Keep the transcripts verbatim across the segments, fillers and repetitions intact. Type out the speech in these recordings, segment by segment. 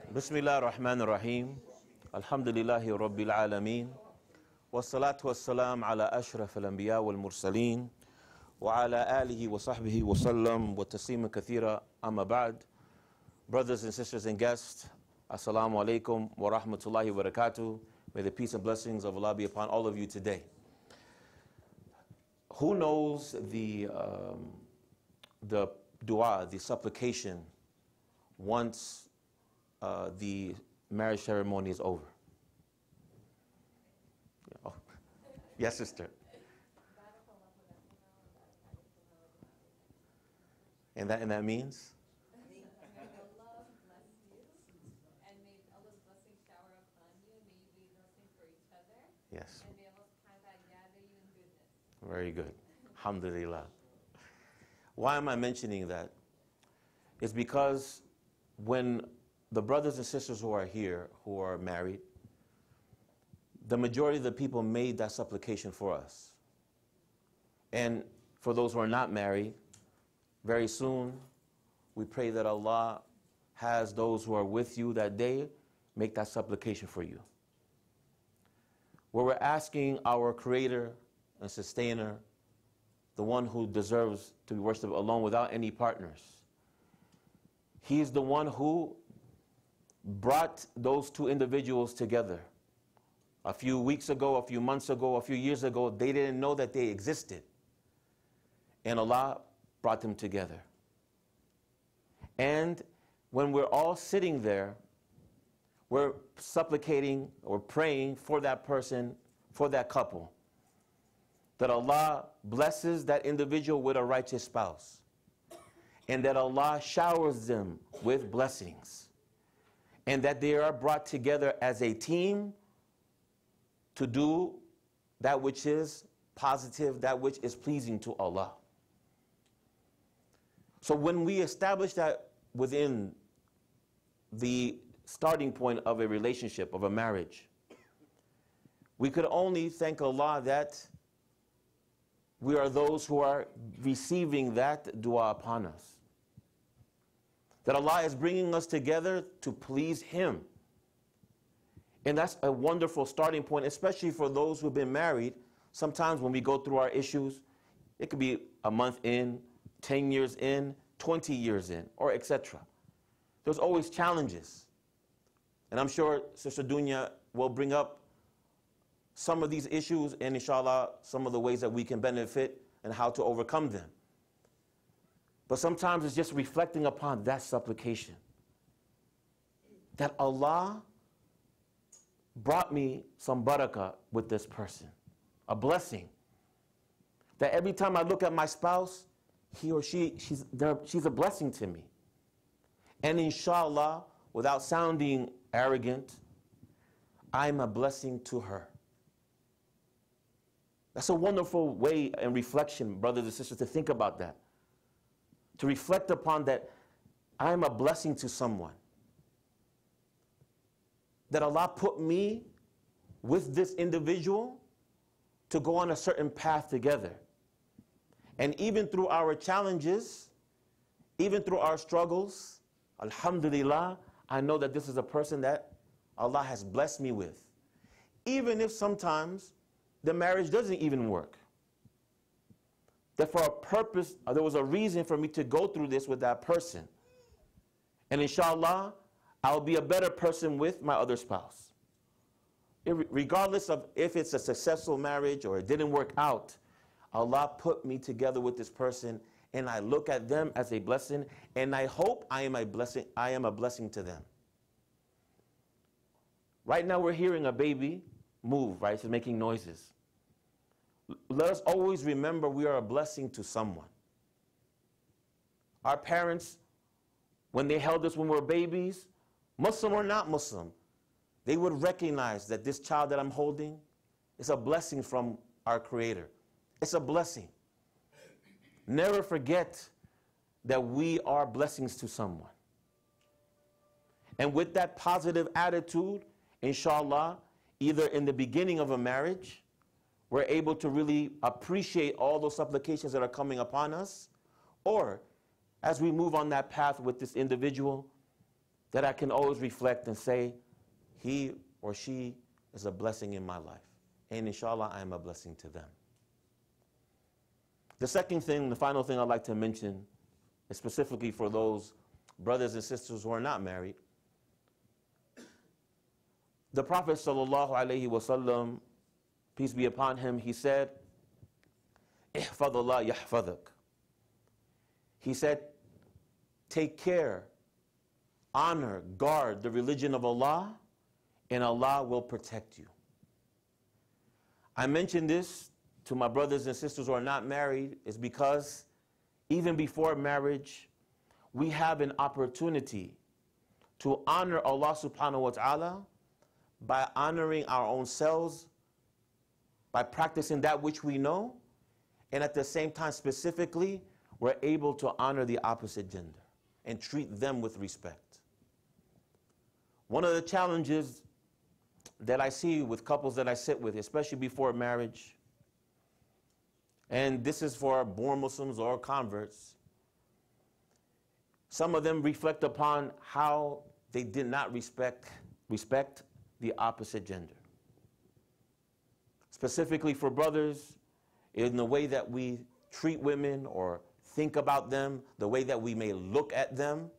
Bismillah ar-Rahman ar-Rahim. Alhamdulillahi Rabbil Alameen. Wassalatu wassalam ala ashraf al-anbiya wal-mursaleen. Wa ala alihi wa sahbihi wa sallam wa tasliman kathira amma ba'd. Brothers and sisters and guests, assalamu alaikum wa rahmatullahi wa barakatuh. May the peace and blessings of Allah be upon all of you today. Who knows the, um, the dua, the supplication, once uh, the marriage ceremony is over? Oh. Yes, sister. And that, and that means? Yes. And may Allah subhanahu wa ta'ala gather you in goodness. Very good. Alhamdulillah. Why am I mentioning that? It's because when the brothers and sisters who are here, who are married, the majority of the people made that supplication for us. And for those who are not married, very soon we pray that Allah has those who are with you that day make that supplication for you, where we're asking our Creator and Sustainer, the one who deserves to be worshipped alone without any partners. He's the one who brought those two individuals together. A few weeks ago, a few months ago, a few years ago, they didn't know that they existed. And Allah brought them together. And when we're all sitting there, we're supplicating or praying for that person, for that couple, that Allah blesses that individual with a righteous spouse, and that Allah showers them with blessings, and that they are brought together as a team to do that which is positive, that which is pleasing to Allah. So when we establish that within the starting point of a relationship, of a marriage, we could only thank Allah that we are those who are receiving that dua upon us. That Allah is bringing us together to please Him. And that's a wonderful starting point, especially for those who've been married. Sometimes when we go through our issues, it could be a month in, ten years in, twenty years in, or et cetera. There's always challenges. And I'm sure Sister Dunia will bring up some of these issues and inshallah some of the ways that we can benefit and how to overcome them. But sometimes it's just reflecting upon that supplication. That Allah brought me some barakah with this person, a blessing. That every time I look at my spouse, he or she, she's, she's a blessing to me. And inshallah, without sounding arrogant, I'm a blessing to her. That's a wonderful way and reflection, brothers and sisters, to think about that. To reflect upon that I'm a blessing to someone. That Allah put me with this individual to go on a certain path together. And even through our challenges, even through our struggles, alhamdulillah, I know that this is a person that Allah has blessed me with. Even if sometimes the marriage doesn't even work. That for a purpose, uh, there was a reason for me to go through this with that person. And inshallah, I'll be a better person with my other spouse. Ir- regardless of if it's a successful marriage or it didn't work out, Allah put me together with this person, and I look at them as a blessing, and I hope I am a blessing, I am a blessing to them. Right now we're hearing a baby move, right? It's making noises. Let us always remember we are a blessing to someone. Our parents, when they held us when we were babies, Muslim or not Muslim, they would recognize that this child that I'm holding is a blessing from our Creator. It's a blessing. Never forget that we are blessings to someone. And with that positive attitude, inshallah, either in the beginning of a marriage, we're able to really appreciate all those supplications that are coming upon us, or as we move on that path with this individual, that I can always reflect and say, he or she is a blessing in my life. And inshallah, I am a blessing to them. The second thing, the final thing I'd like to mention, is specifically for those brothers and sisters who are not married. The Prophet sallallahu alaihi wasallam, peace be upon him, he said, "Ihfadullah yahfadak." He said, take care, honor, guard the religion of Allah, and Allah will protect you. I mention this to my brothers and sisters who are not married is because even before marriage, we have an opportunity to honor Allah subhanahu wa ta'ala by honoring our own selves, by practicing that which we know, and at the same time specifically, we're able to honor the opposite gender and treat them with respect. One of the challenges that I see with couples that I sit with, especially before marriage, and this is for born Muslims or converts, some of them reflect upon how they did not respect, respect the opposite gender. Specifically for brothers, in the way that we treat women or think about them, the way that we may look at them.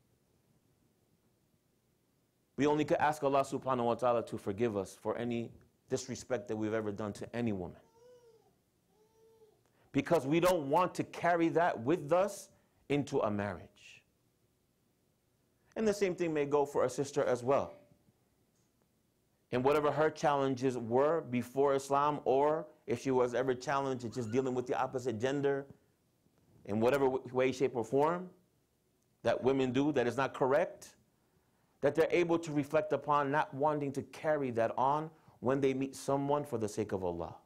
We only could ask Allah subhanahu wa ta'ala to forgive us for any disrespect that we've ever done to any woman. Because we don't want to carry that with us into a marriage. And the same thing may go for a sister as well. And whatever her challenges were before Islam, or if she was ever challenged just dealing with the opposite gender in whatever way, shape, or form that women do that is not correct, that they're able to reflect upon not wanting to carry that on when they meet someone for the sake of Allah.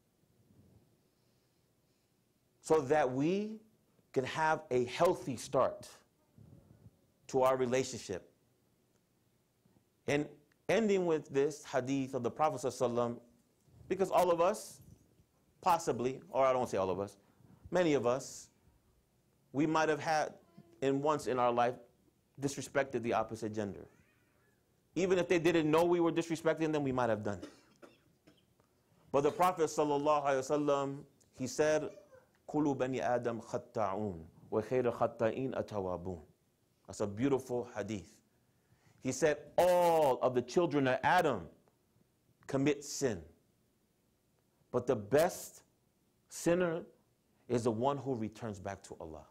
So that we can have a healthy start to our relationship. And ending with this hadith of the Prophet ﷺ, because all of us, possibly, or I don't say all of us, many of us, we might have had, in once in our life, disrespected the opposite gender. Even if they didn't know we were disrespecting them, we might have done it. But the Prophet ﷺ, he said, "Kulu bani Adam khatta'un, wa khayra khatta'in atawabun." That's a beautiful hadith. He said, all of the children of Adam commit sin. But the best sinner is the one who returns back to Allah.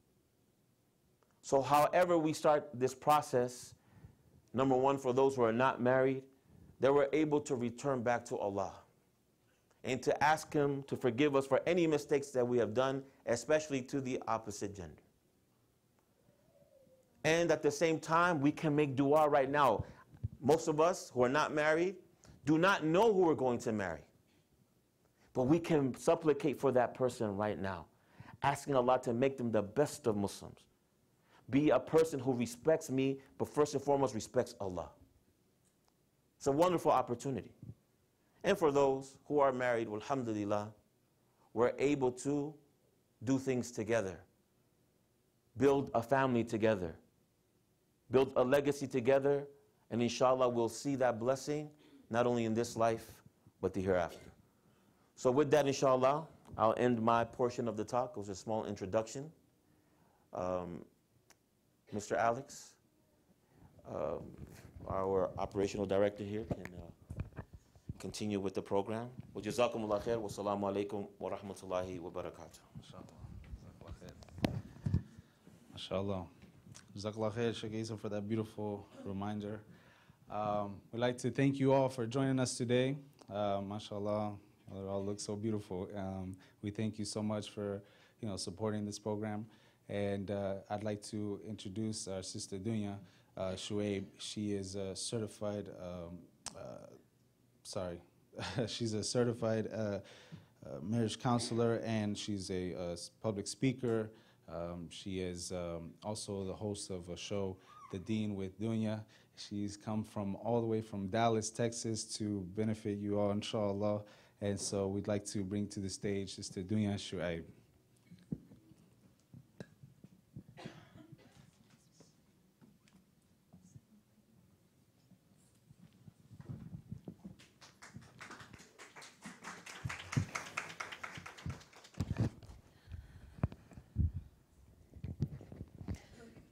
So however we start this process, number one, for those who are not married, that we're able to return back to Allah and to ask Him to forgive us for any mistakes that we have done, especially to the opposite gender. And at the same time, we can make dua right now. Most of us who are not married do not know who we're going to marry. But we can supplicate for that person right now, asking Allah to make them the best of Muslims. Be a person who respects me, but first and foremost respects Allah. It's a wonderful opportunity. And for those who are married, alhamdulillah, we're able to do things together, build a family together, build a legacy together, and inshallah we'll see that blessing not only in this life, but the hereafter. So with that, inshallah, I'll end my portion of the talk. It was a small introduction. Um, Mister Alex, um, our operational director here, can uh, continue with the program. Wa jazakumullah khair wa salamu alaykum wa rahmatullahi wa barakatuh. MashaAllah. Jazakallah khair, Sheikh Isa, for that beautiful reminder. Um, we'd like to thank you all for joining us today. Uh, MashaAllah, it all looks so beautiful. Um, we thank you so much for, you know, supporting this program. And uh, I'd like to introduce our sister Dunia, uh, Shuaib. She is a certified, um, uh, sorry, she's a certified uh, uh, marriage counselor, and she's a, a public speaker. Um, she is um, also the host of a show, The Deen with Dunia. She's come from all the way from Dallas, Texas, to benefit you all, inshallah. And so we'd like to bring to the stage Sister Dunia Shuaib.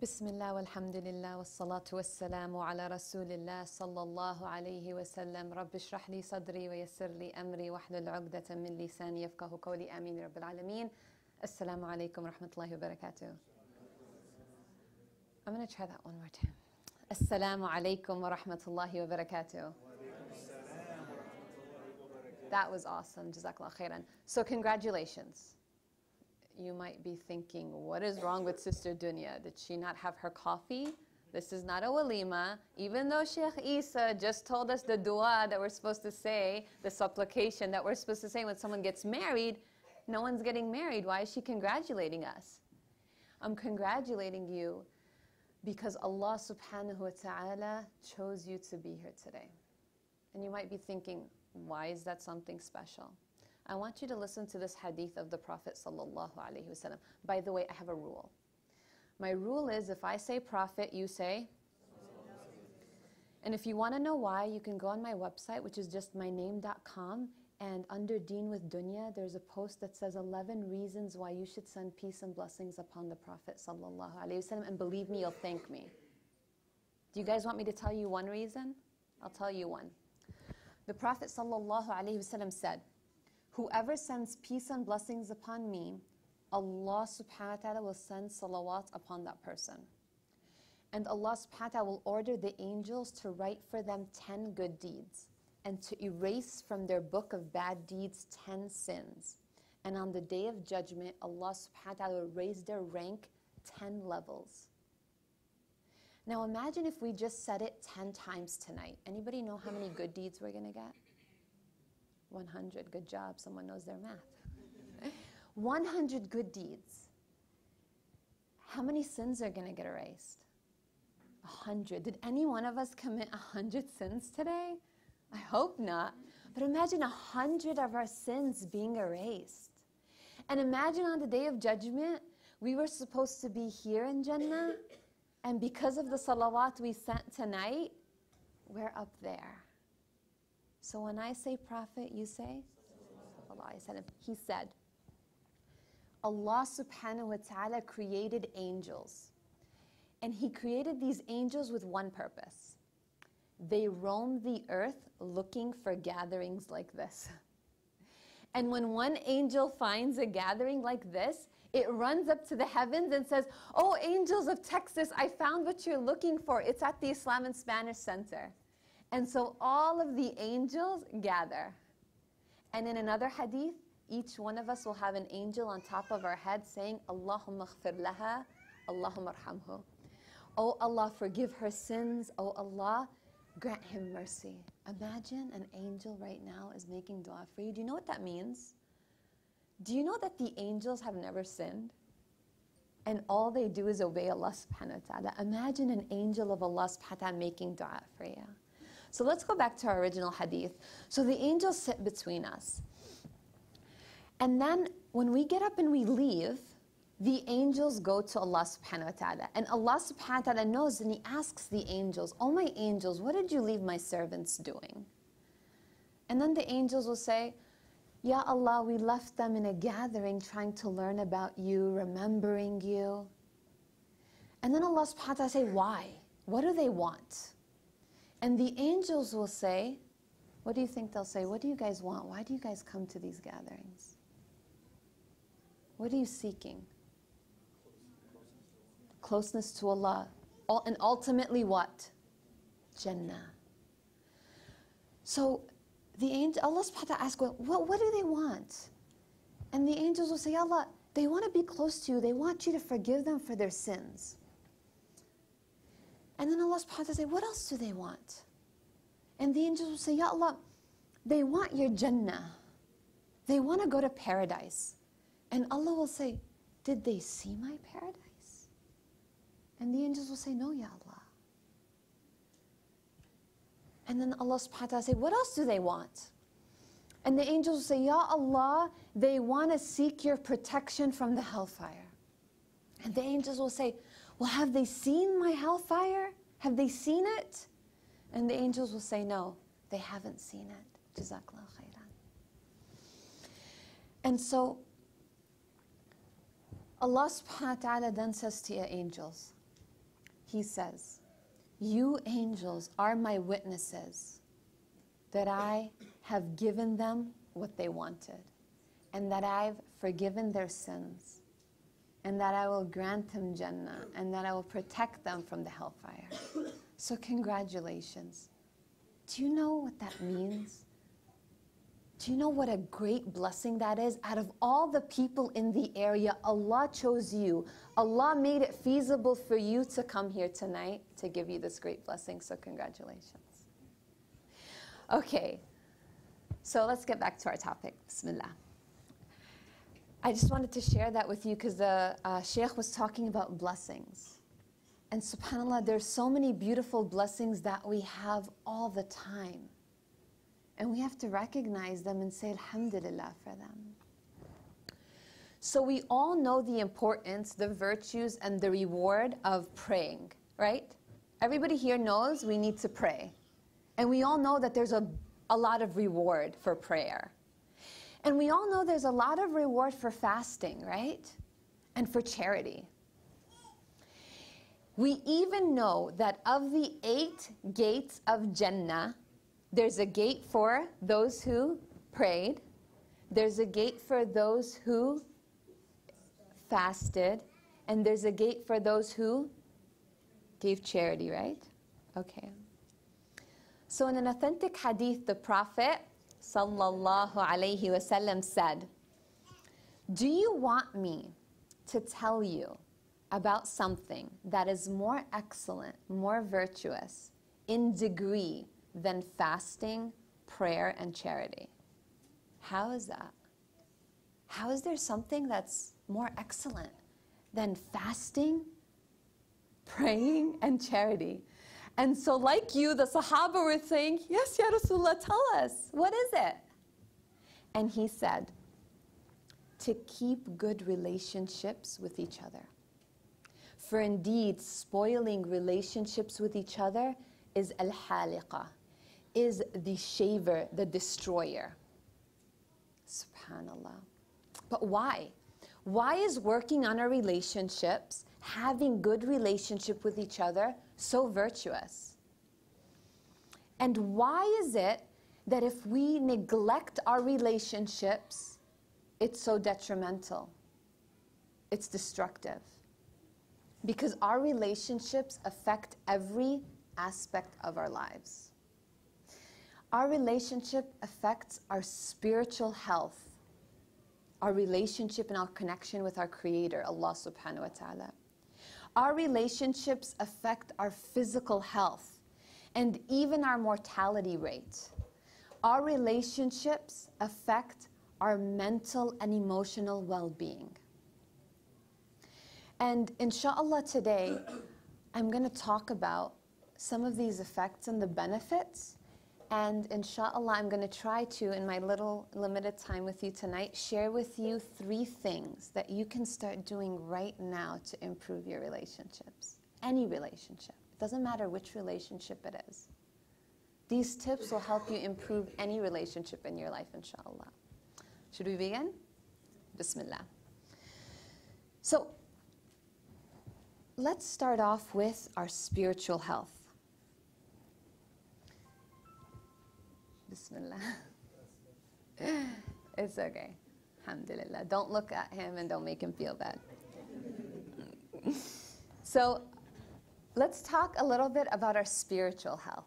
بسم الله والحمد لله والصلاة والسلام على رسول الله صلى الله عليه وسلم رب اشرح لي صدري ويسر لي أمري واحلل عقدة من لساني يفقه قولي آمين رب العالمين. السلام عليكم ورحمة الله وبركاته. I'm going to try that one more time. Assalamu alaikum wa rahmatullahi wa barakatuh. That was awesome. Jazakallah khairan. So congratulations. You might be thinking, what is wrong with Sister Dunia? Did she not have her coffee? This is not a walima. Even though Sheikh Isa just told us the dua that we're supposed to say, the supplication that we're supposed to say when someone gets married, no one's getting married. Why is she congratulating us? I'm congratulating you because Allah subhanahu wa ta'ala chose you to be here today. And you might be thinking, why is that something special? I want you to listen to this hadith of the Prophet sallallahu alaihi wasallam. By the way, I have a rule. My rule is if I say Prophet, you say? And if you want to know why, you can go on my website, which is just my name dot com, and under Deen with Dunya, there's a post that says eleven reasons why you should send peace and blessings upon the Prophet sallallahu alaihi wasallam, and believe me, you'll thank me. Do you guys want me to tell you one reason? I'll tell you one. The Prophet sallallahu alaihi wasallam said, whoever sends peace and blessings upon me, Allah subhanahu wa ta'ala will send salawat upon that person. And Allah subhanahu wa ta'ala will order the angels to write for them ten good deeds and to erase from their book of bad deeds ten sins. And on the day of judgment, Allah subhanahu wa ta'ala will raise their rank ten levels. Now imagine if we just said it ten times tonight. Anybody know how many good deeds we're going to get? one hundred. Good job. Someone knows their math. one hundred good deeds. How many sins are going to get erased? one hundred. Did any one of us commit one hundred sins today? I hope not. But imagine one hundred of our sins being erased. And imagine on the day of judgment, we were supposed to be here in Jannah, and because of the salawat we sent tonight, we're up there. So when I say Prophet, you say? He said, Allah subhanahu wa ta'ala created angels. And He created these angels with one purpose. They roam the earth looking for gatherings like this. And when one angel finds a gathering like this, it runs up to the heavens and says, oh, angels of Texas, I found what you're looking for. It's at the Islam and Spanish Center. And so all of the angels gather. And in another hadith, each one of us will have an angel on top of our head saying, Allahumma khfir laha, Allahumma arhamhu. Oh Allah, forgive her sins. Oh Allah, grant him mercy. Imagine an angel right now is making dua for you. Do you know what that means? Do you know that the angels have never sinned? And all they do is obey Allah subhanahu wa ta'ala. Imagine an angel of Allah subhanahu wa ta'ala making dua for you. So let's go back to our original hadith. So the angels sit between us. And then when we get up and we leave, the angels go to Allah subhanahu wa ta'ala. And Allah subhanahu wa ta'ala knows, and He asks the angels, oh my angels, what did you leave my servants doing? And then the angels will say, Ya Allah, we left them in a gathering trying to learn about you, remembering you. And then Allah subhanahu wa ta'ala say, why? What do they want? And the angels will say, what do you think they'll say? What do you guys want? Why do you guys come to these gatherings? What are you seeking? Closeness to Allah. And ultimately what? Jannah. So the angel, Allah subhanahu wa ta'ala asks, well, what, what do they want? And the angels will say, Allah, they want to be close to you. They want you to forgive them for their sins. And then Allah subhanahu wa ta'ala say, what else do they want? And the angels will say, Ya Allah, they want your Jannah. They want to go to paradise. And Allah will say, did they see my paradise? And the angels will say, no, Ya Allah. And then Allah subhanahu wa ta'ala say, what else do they want? And the angels will say, Ya Allah, they want to seek your protection from the hellfire. And the angels will say, well, have they seen my hellfire? Have they seen it? And the angels will say, no, they haven't seen it. Jazakallah khairan. And so, Allah subhanahu wa ta'ala then says to your angels, he says, you angels are my witnesses that I have given them what they wanted, and that I've forgiven their sins, and that I will grant them Jannah, and that I will protect them from the hellfire. So congratulations. Do you know what that means? Do you know what a great blessing that is? Out of all the people in the area, Allah chose you. Allah made it feasible for you to come here tonight to give you this great blessing. So congratulations. Okay, so let's get back to our topic. Bismillah. I just wanted to share that with you because the uh, Shaykh was talking about blessings. And subhanAllah, there's so many beautiful blessings that we have all the time. And we have to recognize them and say alhamdulillah for them. So we all know the importance, the virtues, and the reward of praying, right? Everybody here knows we need to pray. And we all know that there's a, a lot of reward for prayer. And we all know there's a lot of reward for fasting, right? And for charity. We even know that of the eight gates of Jannah, there's a gate for those who prayed, there's a gate for those who fasted, and there's a gate for those who gave charity, right? Okay. So in an authentic hadith, the Prophet sallallahu alayhi wasallam said, do you want me to tell you about something that is more excellent, more virtuous in degree than fasting, prayer, and charity? How is that? How is there something that's more excellent than fasting, praying, and charity? And so like you, the Sahaba were saying, yes, Ya Rasulullah, tell us, what is it? And he said, to keep good relationships with each other. For indeed, spoiling relationships with each other is al-haliqa, is the shaver, the destroyer. Subhanallah. But why? Why is working on our relationships, having good relationship with each other, so virtuous? And why is it that if we neglect our relationships, it's so detrimental? It's destructive. Because our relationships affect every aspect of our lives. Our relationship affects our spiritual health, our relationship and our connection with our Creator, Allah subhanahu wa ta'ala. Our relationships affect our physical health and even our mortality rate. Our relationships affect our mental and emotional well-being. And inshallah today, I'm going to talk about some of these effects and the benefits. And inshallah, I'm going to try to, in my little limited time with you tonight, share with you three things that you can start doing right now to improve your relationships. Any relationship. It doesn't matter which relationship it is. These tips will help you improve any relationship in your life, inshallah. Should we begin? Bismillah. So, let's start off with our spiritual health. Bismillah. It's okay. Alhamdulillah. Don't look at him and don't make him feel bad. So, let's talk a little bit about our spiritual health.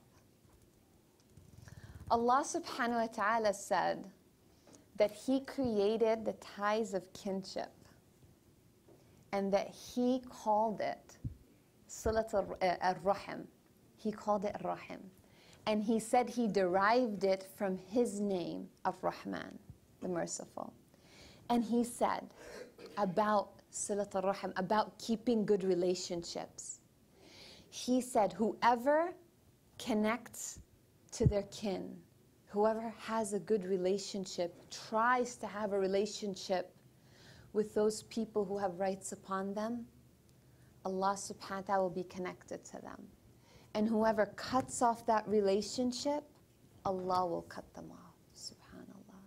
Allah subhanahu wa ta'ala said that He created the ties of kinship and that He called it Silat al-Rahim. He called it Rahim. And He said He derived it from His name of Rahman, the Merciful. And He said about Silat al-Rahim, about keeping good relationships. He said, whoever connects to their kin, whoever has a good relationship, tries to have a relationship with those people who have rights upon them, Allah subhanahu wa ta'ala will be connected to them. And whoever cuts off that relationship, Allah will cut them off. Subhanallah.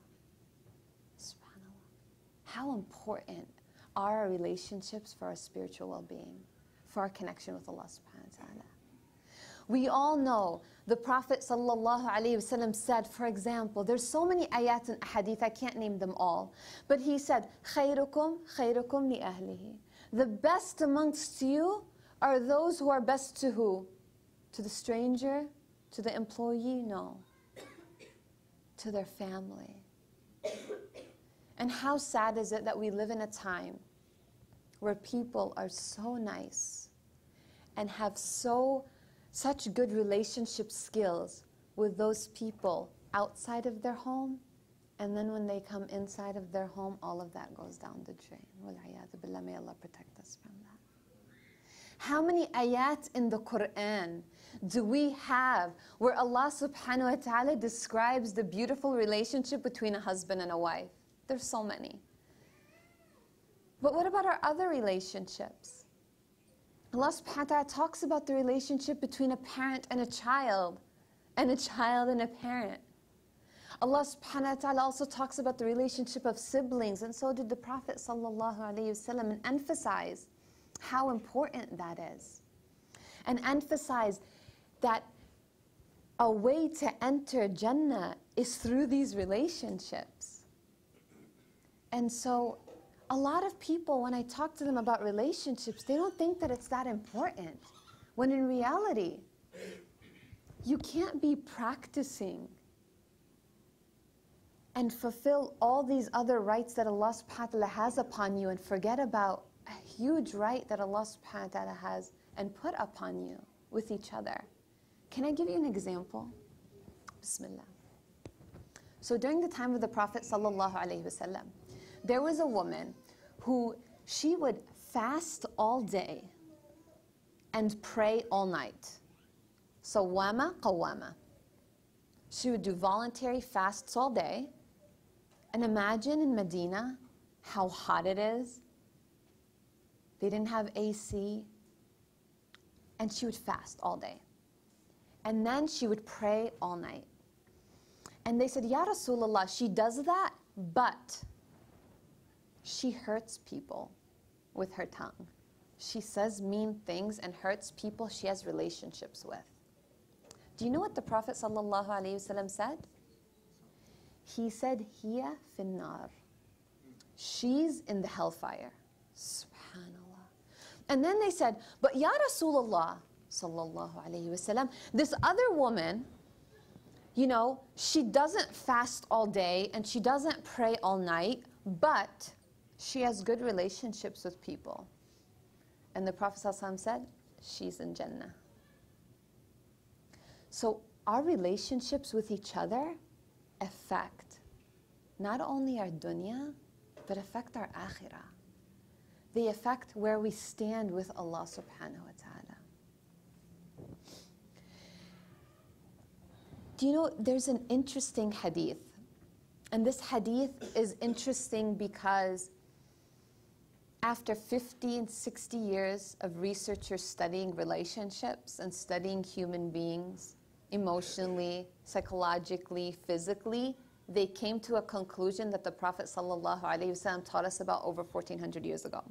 Subhanallah. How important are our relationships for our spiritual well-being? for our connection with Allah subhanahu wa ta'ala. We all know the Prophet sallallahu alaihi wasallam said, for example, there's so many ayat and hadith, I can't name them all, but he said, خَيْرُكُمْ خَيْرُكُمْ لِأَهْلِهِ. The best amongst you are those who are best to who? To the stranger? To the employee? No. To their family. And how sad is it that we live in a time where people are so nice and have so such good relationship skills with those people outside of their home, and then when they come inside of their home, all of that goes down the drain. Wal-'iyadhu billah, may Allah protect us from that. How many ayat in the Quran do we have where Allah subhanahu wa ta'ala describes the beautiful relationship between a husband and a wife? There's so many. But what about our other relationships? Allah subhanahu wa ta'ala talks about the relationship between a parent and a child, and a child and a parent. Allah subhanahu wa ta'ala also talks about the relationship of siblings, and so did the Prophet sallallahu alaihi wasallam, and emphasize how important that is. And emphasize that a way to enter Jannah is through these relationships. And so a lot of people, when I talk to them about relationships, they don't think that it's that important. When in reality, you can't be practicing and fulfill all these other rights that Allah subhanahu wa ta'ala has upon you and forget about a huge right that Allah subhanahu wa ta'ala has and put upon you with each other. Can I give you an example? Bismillah. So during the time of the Prophet sallallahu alaihi wasallam, there was a woman who she would fast all day and pray all night. Sawama qawama. She would do voluntary fasts all day. And imagine in Medina how hot it is. They didn't have A C. And she would fast all day. And then she would pray all night. And they said, Ya Rasulullah, she does that, but she hurts people with her tongue. She says mean things and hurts people she has relationships with. Do you know what the Prophet sallallahu alaihi wasallam said? He said, Hiya finnar. She's in the hellfire. Subhanallah. And then they said, but Ya Rasulullah sallallahu alaihi wasallam, this other woman, you know, she doesn't fast all day and she doesn't pray all night, but she has good relationships with people. And the Prophet ﷺ said, she's in Jannah. So our relationships with each other affect not only our dunya, but affect our akhirah. They affect where we stand with Allah subhanahu wa ta'ala. Do you know, there's an interesting hadith. And this hadith is interesting because after fifty and sixty years of researchers studying relationships and studying human beings, emotionally, psychologically, physically, they came to a conclusion that the Prophet sallallahu alaihi wasallam taught us about over fourteen hundred years ago.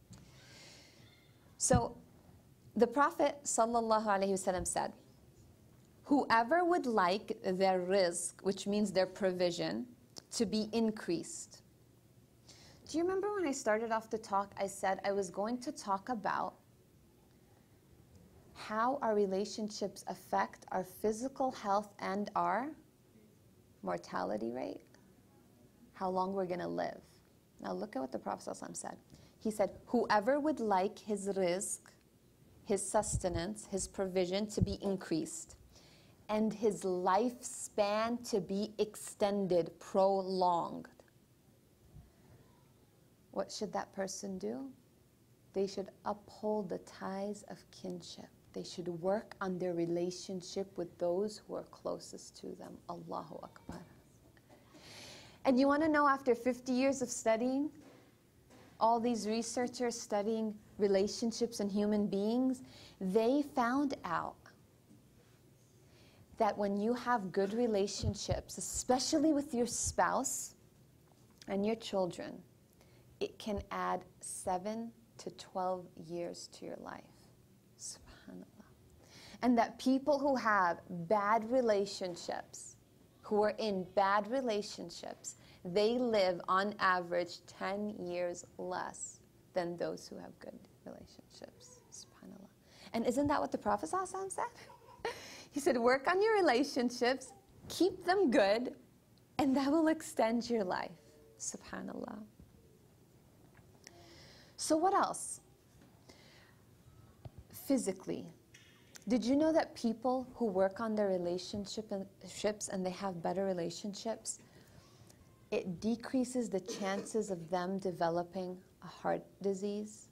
So the Prophet sallallahu alaihi wasallam said, whoever would like their rizq, which means their provision, to be increased. Do you remember when I started off the talk, I said I was going to talk about how our relationships affect our physical health and our mortality rate? How long we're going to live. Now look at what the Prophet ﷺ said. He said, whoever would like his rizq, his sustenance, his provision to be increased, and his lifespan to be extended, prolonged, what should that person do? They should uphold the ties of kinship. They should work on their relationship with those who are closest to them. Allahu Akbar. And you want to know, after fifty years of studying, all these researchers studying relationships and human beings, they found out that when you have good relationships, especially with your spouse and your children, it can add seven to twelve years to your life. And that people who have bad relationships, who are in bad relationships, they live on average ten years less than those who have good relationships. SubhanAllah. And isn't that what the Prophet ﷺ said? He said, work on your relationships, keep them good, and that will extend your life. SubhanAllah. So what else? Physically, did you know that people who work on their relationships and they have better relationships, it decreases the chances of them developing a heart disease,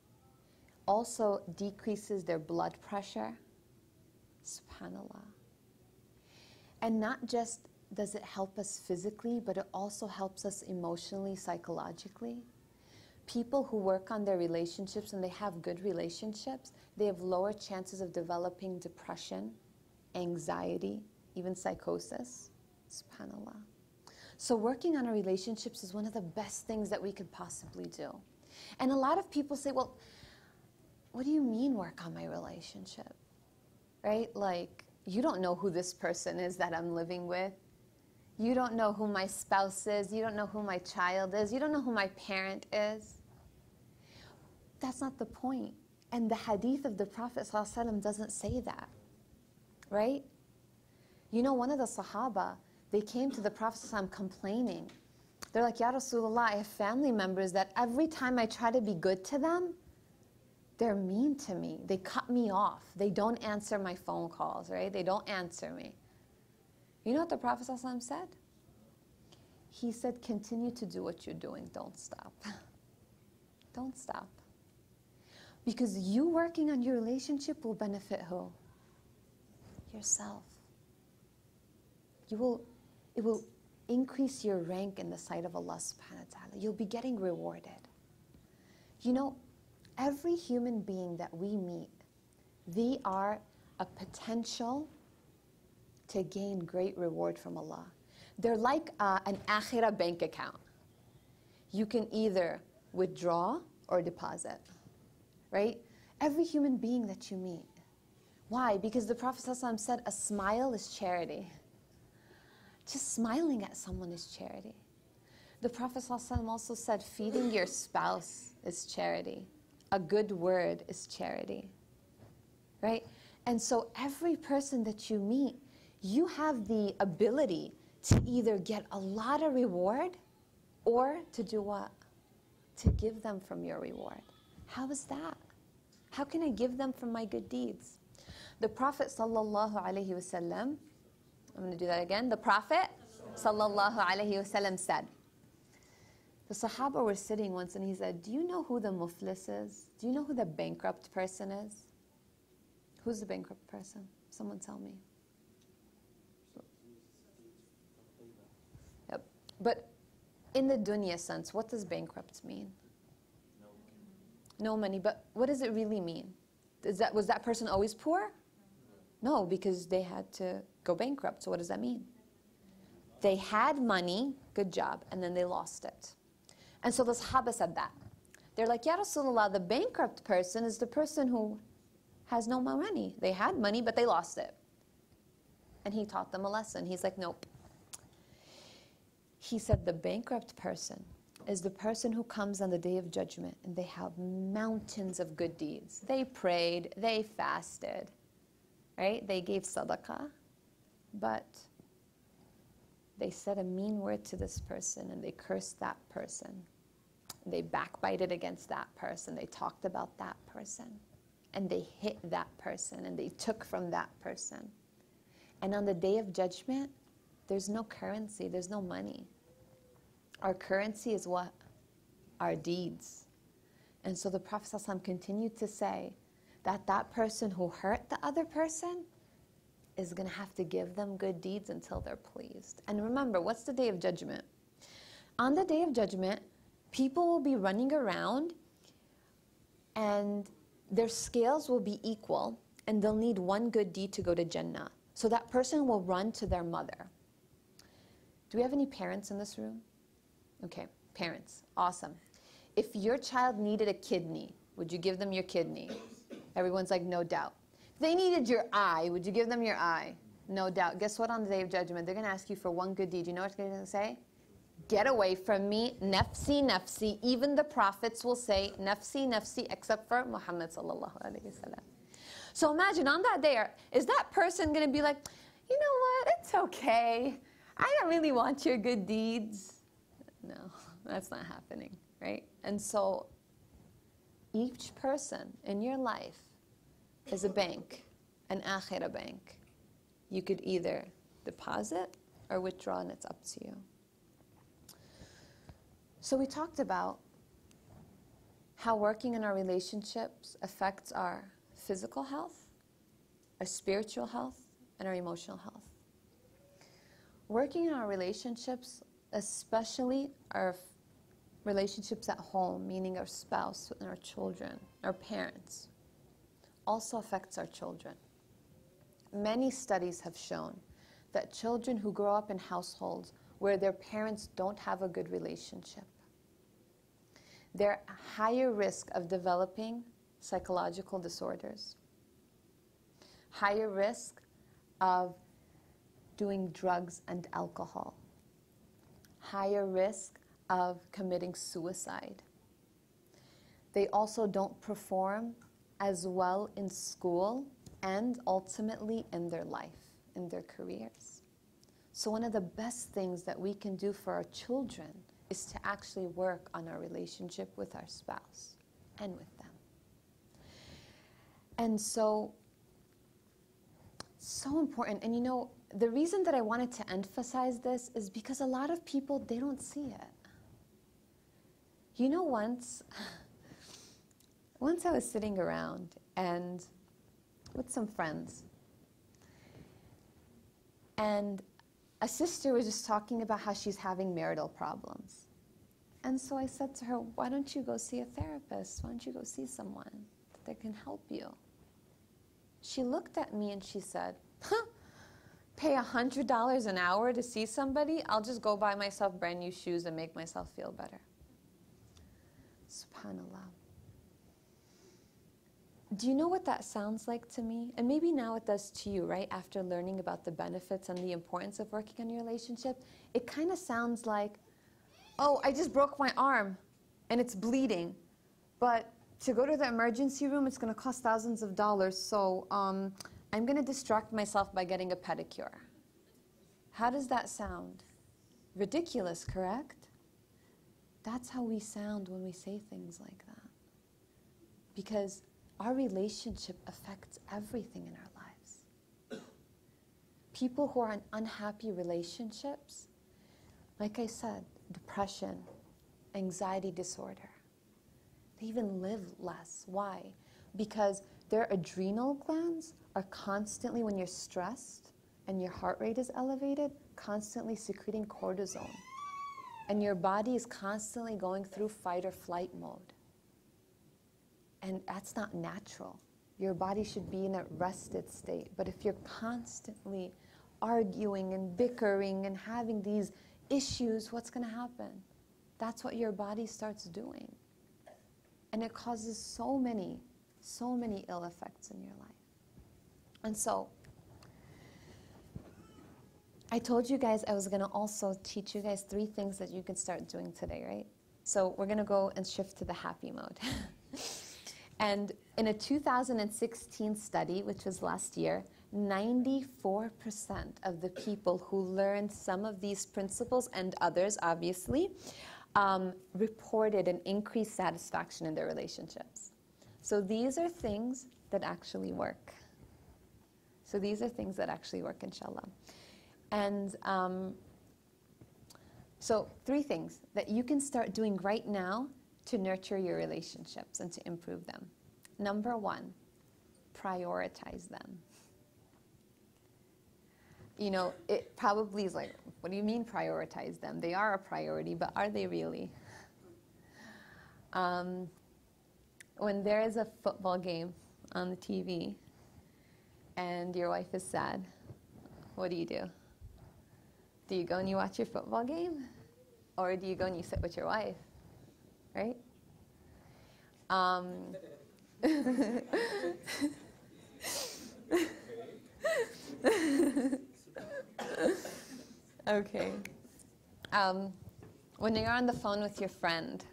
also decreases their blood pressure? SubhanAllah. And not just does it help us physically, but it also helps us emotionally, psychologically. People who work on their relationships and they have good relationships, they have lower chances of developing depression, anxiety, even psychosis. SubhanAllah. So working on our relationships is one of the best things that we could possibly do. And a lot of people say, well, what do you mean work on my relationship? Right? Like, you don't know who this person is that I'm living with. You don't know who my spouse is. You don't know who my child is. You don't know who my parent is. That's not the point. And the hadith of the Prophet ﷺ doesn't say that. Right? You know, one of the Sahaba, they came to the Prophet ﷺ complaining. They're like, Ya Rasulullah, I have family members that every time I try to be good to them, they're mean to me. They cut me off. They don't answer my phone calls, right? They don't answer me. You know what the Prophet ﷺ said? He said, continue to do what you're doing. Don't stop. Don't stop. Because you working on your relationship will benefit who? Yourself. You will, it will increase your rank in the sight of Allah subhanahu wa ta'ala. You'll be getting rewarded. You know, every human being that we meet, they are a potential to gain great reward from Allah. They're like uh, an akhirah bank account. You can either withdraw or deposit, right? Every human being that you meet. Why? Because the Prophet ﷺ said a smile is charity. Just smiling at someone is charity. The Prophet ﷺ also said feeding your spouse is charity. A good word is charity, right? And so every person that you meet, you have the ability to either get a lot of reward or to do what? To give them from your reward. How is that? How can I give them from my good deeds? The Prophet sallallahu alaihi wasallam, I'm going to do that again. The Prophet sallallahu alaihi wasallam said, the Sahaba were sitting once and he said, do you know who the muflis is? Do you know who the bankrupt person is? Who's the bankrupt person? Someone tell me. Yep. But in the dunya sense, what does bankrupt mean? No money. But what does it really mean? Is that, was that person always poor? No, because they had to go bankrupt. So what does that mean? They had money, good job, and then they lost it. And so the Sahaba said that. They're like, Ya Rasulullah, the bankrupt person is the person who has no more money. They had money, but they lost it. And he taught them a lesson. He's like, nope. He said the bankrupt person is the person who comes on the day of judgment and they have mountains of good deeds. They prayed, they fasted, right? They gave sadaqah, but they said a mean word to this person and they cursed that person. They backbited against that person. They talked about that person. And they hit that person and they took from that person. And on the day of judgment, there's no currency, there's no money. Our currency is what? Our deeds. And so the Prophet ﷺ continued to say that that person who hurt the other person is going to have to give them good deeds until they're pleased. And remember, what's the day of judgment? On the day of judgment, people will be running around and their scales will be equal and they'll need one good deed to go to Jannah. So that person will run to their mother. Do we have any parents in this room? Okay, parents, awesome. If your child needed a kidney, would you give them your kidney? Everyone's like, no doubt. they needed your eye, would you give them your eye? No doubt. Guess what, on the Day of Judgment? They're going to ask you for one good deed. You know what they're going to say? Get away from me, nafsi, nafsi. Even the prophets will say, nafsi, nafsi, except for Muhammad sallallahu alayhi wa sallam. So imagine on that day, is that person going to be like, you know what, it's okay. I don't really want your good deeds. No, that's not happening, right? And so each person in your life is a bank, an akhirah bank. You could either deposit or withdraw, and it's up to you. So we talked about how working in our relationships affects our physical health, our spiritual health, and our emotional health. Working in our relationships, especially our relationships at home, meaning our spouse and our children, our parents, also affects our children. Many studies have shown that children who grow up in households where their parents don't have a good relationship, they're at higher risk of developing psychological disorders, higher risk of doing drugs and alcohol, higher risk of committing suicide. They also don't perform as well in school and ultimately in their life, in their careers. So one of the best things that we can do for our children is to actually work on our relationship with our spouse and with them. And so, so important. And you know, the reason that I wanted to emphasize this is because a lot of people, they don't see it. You know, once, once I was sitting around and with some friends, and a sister was just talking about how she's having marital problems. And so I said to her, why don't you go see a therapist? Why don't you go see someone that can help you? She looked at me and she said, huh, pay one hundred dollars an hour to see somebody? I'll just go buy myself brand new shoes and make myself feel better. SubhanAllah. Do you know what that sounds like to me? And maybe now it does to you, right? After learning about the benefits and the importance of working on your relationship, it kind of sounds like, oh, I just broke my arm and it's bleeding. But to go to the emergency room, it's going to cost thousands of dollars. So um, I'm going to distract myself by getting a pedicure. How does that sound? Ridiculous, correct? That's how we sound when we say things like that. Because our relationship affects everything in our lives. People who are in unhappy relationships, like I said, depression, anxiety disorder, they even live less. Why? Because their adrenal glands are constantly, when you're stressed and your heart rate is elevated, constantly secreting cortisol. And your body is constantly going through fight or flight mode. And that's not natural. Your body should be in a rested state. But if you're constantly arguing and bickering and having these issues, what's going to happen? That's what your body starts doing. And it causes so many, so many ill effects in your life. And so, I told you guys I was going to also teach you guys three things that you can start doing today, right? So we're going to go and shift to the happy mode. And in a two thousand sixteen study, which was last year, ninety-four percent of the people who learned some of these principles, and others obviously, um, reported an increased satisfaction in their relationships. So these are things that actually work. So these are things that actually work, inshallah. And um, so three things that you can start doing right now to nurture your relationships and to improve them. Number one, prioritize them. You know, it probably is like, what do you mean prioritize them? They are a priority, but are they really? Um, when there is a football game on the T V and your wife is sad, what do you do? Do you go and you watch your football game? Or do you go and you sit with your wife? Right? Um, Okay. Um, when you're on the phone with your friend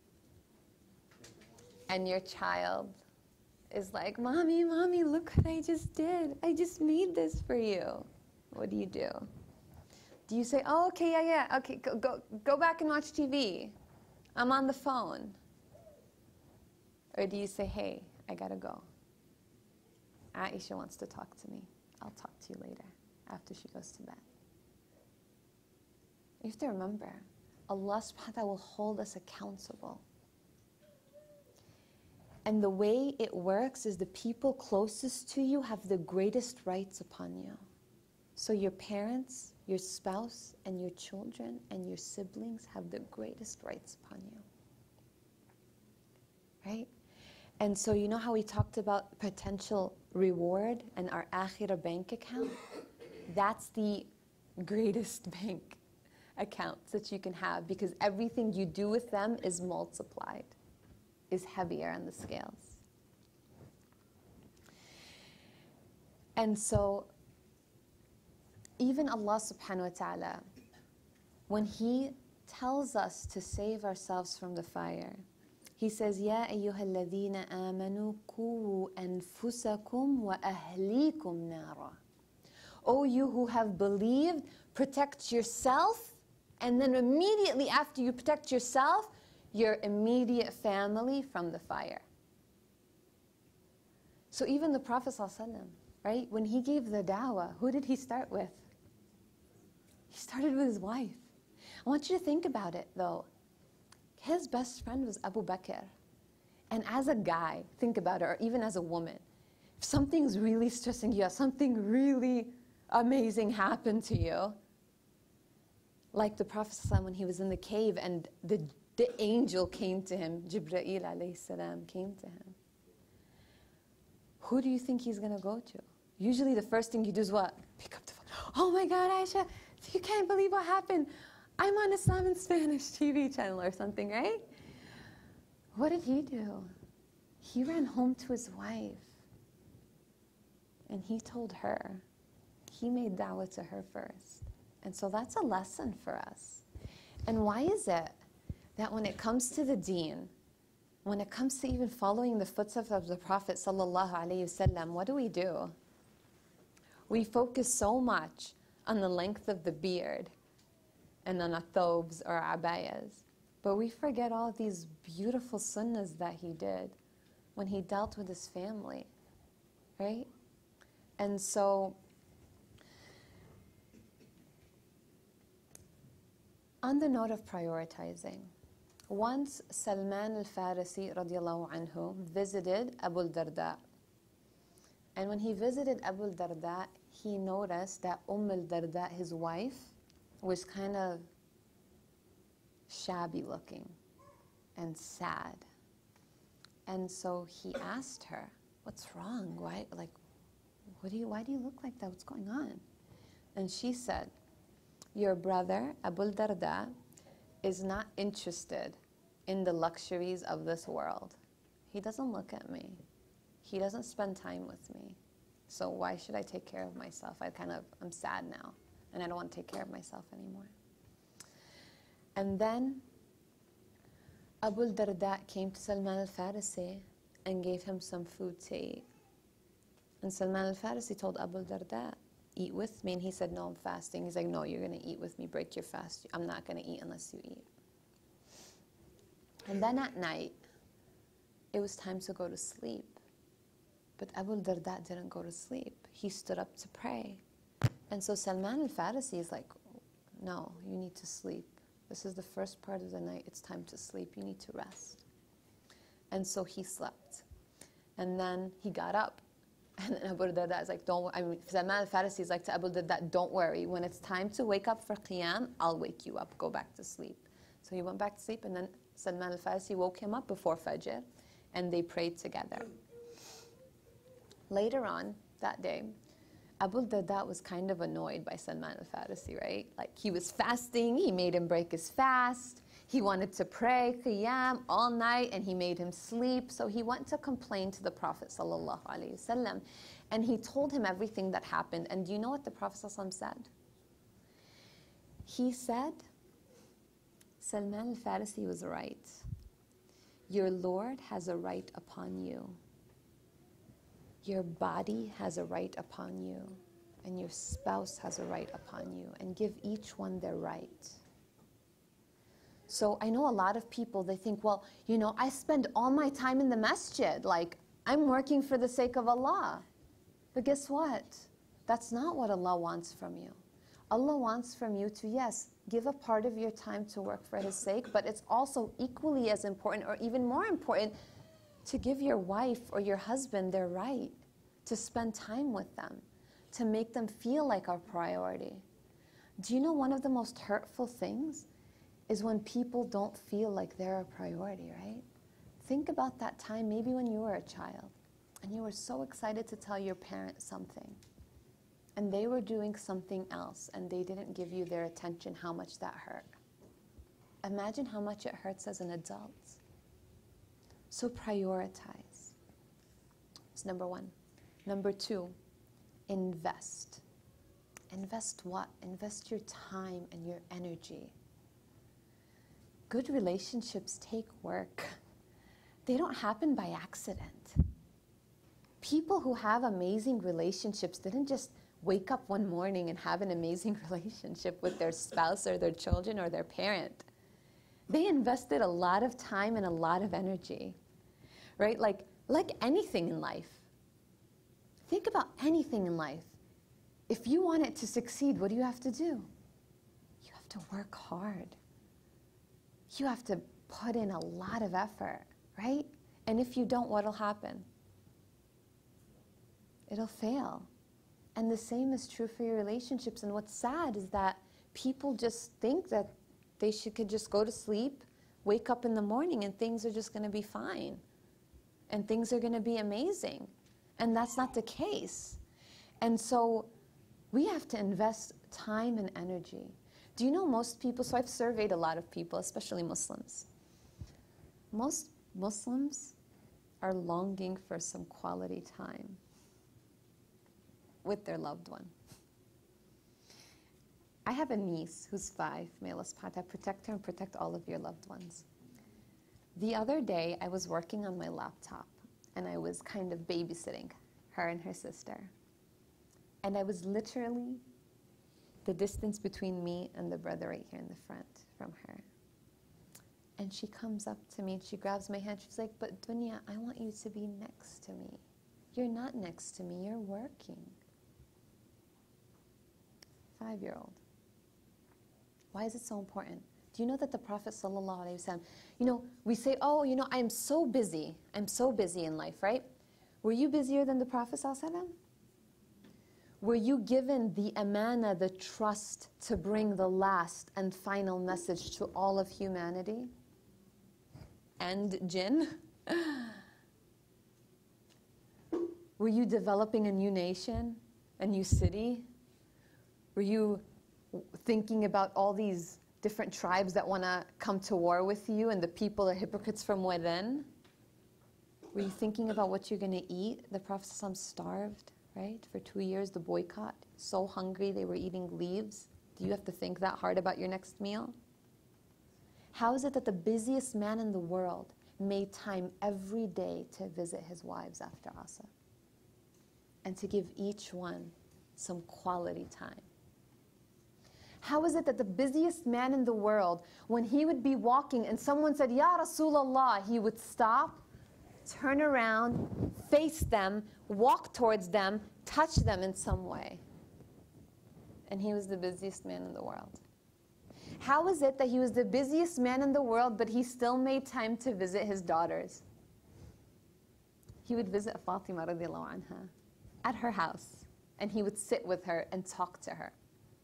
and your child is like, Mommy, Mommy, look what I just did. I just made this for you. What do you do? Do you say, oh, okay, yeah, yeah, okay, go, go, go back and watch T V. I'm on the phone. Or do you say, hey, I gotta go. Aisha wants to talk to me. I'll talk to you later after she goes to bed. You have to remember, Allah subhanahu wa ta'ala will hold us accountable. And the way it works is the people closest to you have the greatest rights upon you. So your parents, your spouse, and your children, and your siblings have the greatest rights upon you. Right? And so you know how we talked about potential reward and our akhirah bank account? That's the greatest bank accounts that you can have, because everything you do with them is multiplied, is heavier on the scales. And so even Allah subhanahu wa ta'ala, when He tells us to save ourselves from the fire, He says, يَا أَيُّهَا الَّذِينَ آمَنُوا قُوُّوا أَنفُسَكُمْ وَأَهْلِيكُمْ نَارًا. O you who have believed, protect yourself, and then immediately after you protect yourself, your immediate family from the fire. So even the Prophet ﷺ, right, when he gave the da'wah, who did he start with? He started with his wife. I want you to think about it though. His best friend was Abu Bakr. And as a guy, think about it, or even as a woman, if something's really stressing you out, something really amazing happened to you, like the Prophet ﷺ when he was in the cave and the, the angel came to him, Jibreel alayhi salam came to him. Who do you think he's going to go to? Usually the first thing you do is what? Pick up the phone. Oh my God, Aisha, you can't believe what happened. I'm on Islam in Spanish T V channel or something, right? What did he do? He ran home to his wife and he told her. He made da'wah to her first. And so that's a lesson for us. And why is it that when it comes to the deen, when it comes to even following the footsteps of the Prophet sallallahu alaihi wasallam, what do we do? We focus so much on the length of the beard and on our thobes or abayas, but we forget all these beautiful sunnahs that he did when he dealt with his family, right? And so, on the note of prioritizing, once Salman al-Farisi radiallahu anhu visited Abu al-Darda. And when he visited Abu al-Darda, he noticed that Umm al-Darda, his wife, was kind of shabby looking and sad. And so he asked her, what's wrong? Why, like, what do you, why do you look like that? What's going on? And she said, your brother, Abu al-Darda, is not interested in the luxuries of this world. He doesn't look at me. He doesn't spend time with me. So why should I take care of myself? I kind of, I'm sad now, and I don't want to take care of myself anymore. And then Abu al-Darda came to Salman al-Farisi and gave him some food to eat. And Salman al-Farisi told Abu al-Darda, eat with me. And he said, no, I'm fasting. He's like, no, you're going to eat with me. Break your fast. I'm not going to eat unless you eat. And then at night, it was time to go to sleep. But Abu al-Darda didn't go to sleep. He stood up to pray. And so Salman al-Farisi is like, no, you need to sleep. This is the first part of the night. It's time to sleep. You need to rest. And so he slept. And then he got up. And then Abu al-Darda is like, don't, I mean, Salman al-Farisi is like to Abu al-Darda, don't worry. When it's time to wake up for Qiyam, I'll wake you up. Go back to sleep. So he went back to sleep, and then Salman al-Farisi woke him up before Fajr, and they prayed together. Later on that day, Abu al-Darda was kind of annoyed by Salman al-Farisi, right? Like, he was fasting, he made him break his fast. He wanted to pray Qiyam all night, and he made him sleep. So he went to complain to the Prophet sallallahu alaihi wasallam, and he told him everything that happened. And do you know what the Prophet sallallahu alaihi wasallam said? He said, Salman al-Farisi was right. Your Lord has a right upon you. Your body has a right upon you. And your spouse has a right upon you. And give each one their right. So I know a lot of people, they think, well, you know, I spend all my time in the masjid. Like, I'm working for the sake of Allah. But guess what? That's not what Allah wants from you. Allah wants from you to, yes, give a part of your time to work for His sake, but it's also equally as important, or even more important, to give your wife or your husband their right to spend time with them, to make them feel like a priority. Do you know one of the most hurtful things is when people don't feel like they're a priority, right? Think about that time, maybe when you were a child, and you were so excited to tell your parents something, and they were doing something else, and they didn't give you their attention, how much that hurt. Imagine how much it hurts as an adult. So prioritize. That's number one. Number two, invest. Invest what? Invest your time and your energy. Good relationships take work. They don't happen by accident. People who have amazing relationships didn't just wake up one morning and have an amazing relationship with their spouse or their children or their parent. They invested a lot of time and a lot of energy, right? Like, like anything in life. Think about anything in life. If you want it to succeed, what do you have to do? You have to work hard. You have to put in a lot of effort, right? And if you don't, what'll happen? It'll fail. And the same is true for your relationships. And what's sad is that people just think that they should could just go to sleep, wake up in the morning, and things are just going to be fine. And things are going to be amazing. And that's not the case. And so we have to invest time and energy. Do you know most people, so I've surveyed a lot of people, especially Muslims. Most Muslims are longing for some quality time with their loved one. I have a niece who's five. May Allah subhanahu wa ta'ala protect her and protect all of your loved ones. The other day, I was working on my laptop, and I was kind of babysitting her and her sister. And I was literally the distance between me and the brother right here in the front from her. And she comes up to me and she grabs my hand. She's like, but Dunia, I want you to be next to me. You're not next to me, you're working. Five-year-old. Why is it so important? Do you know that the Prophet sallallahu alaihi wasallam, you know, we say, oh, you know, I'm so busy. I'm so busy in life, right? Were you busier than the Prophet sallallahu alaihi wasallam? Were you given the amana, the trust to bring the last and final message to all of humanity? And jinn? Were you developing a new nation, a new city? Were you thinking about all these different tribes that want to come to war with you and the people are hypocrites from within? Were you thinking about what you're going to eat? The Prophet ﷺ starved, right? For two years, the boycott. So hungry, they were eating leaves. Do you have to think that hard about your next meal? How is it that the busiest man in the world made time every day to visit his wives after Asr? And to give each one some quality time? How is it that the busiest man in the world, when he would be walking and someone said, Ya Rasulullah, he would stop, turn around, face them, walk towards them, touch them in some way? And he was the busiest man in the world. How is it that he was the busiest man in the world, but he still made time to visit his daughters? He would visit Fatima radiallahu anha at her house, and he would sit with her and talk to her.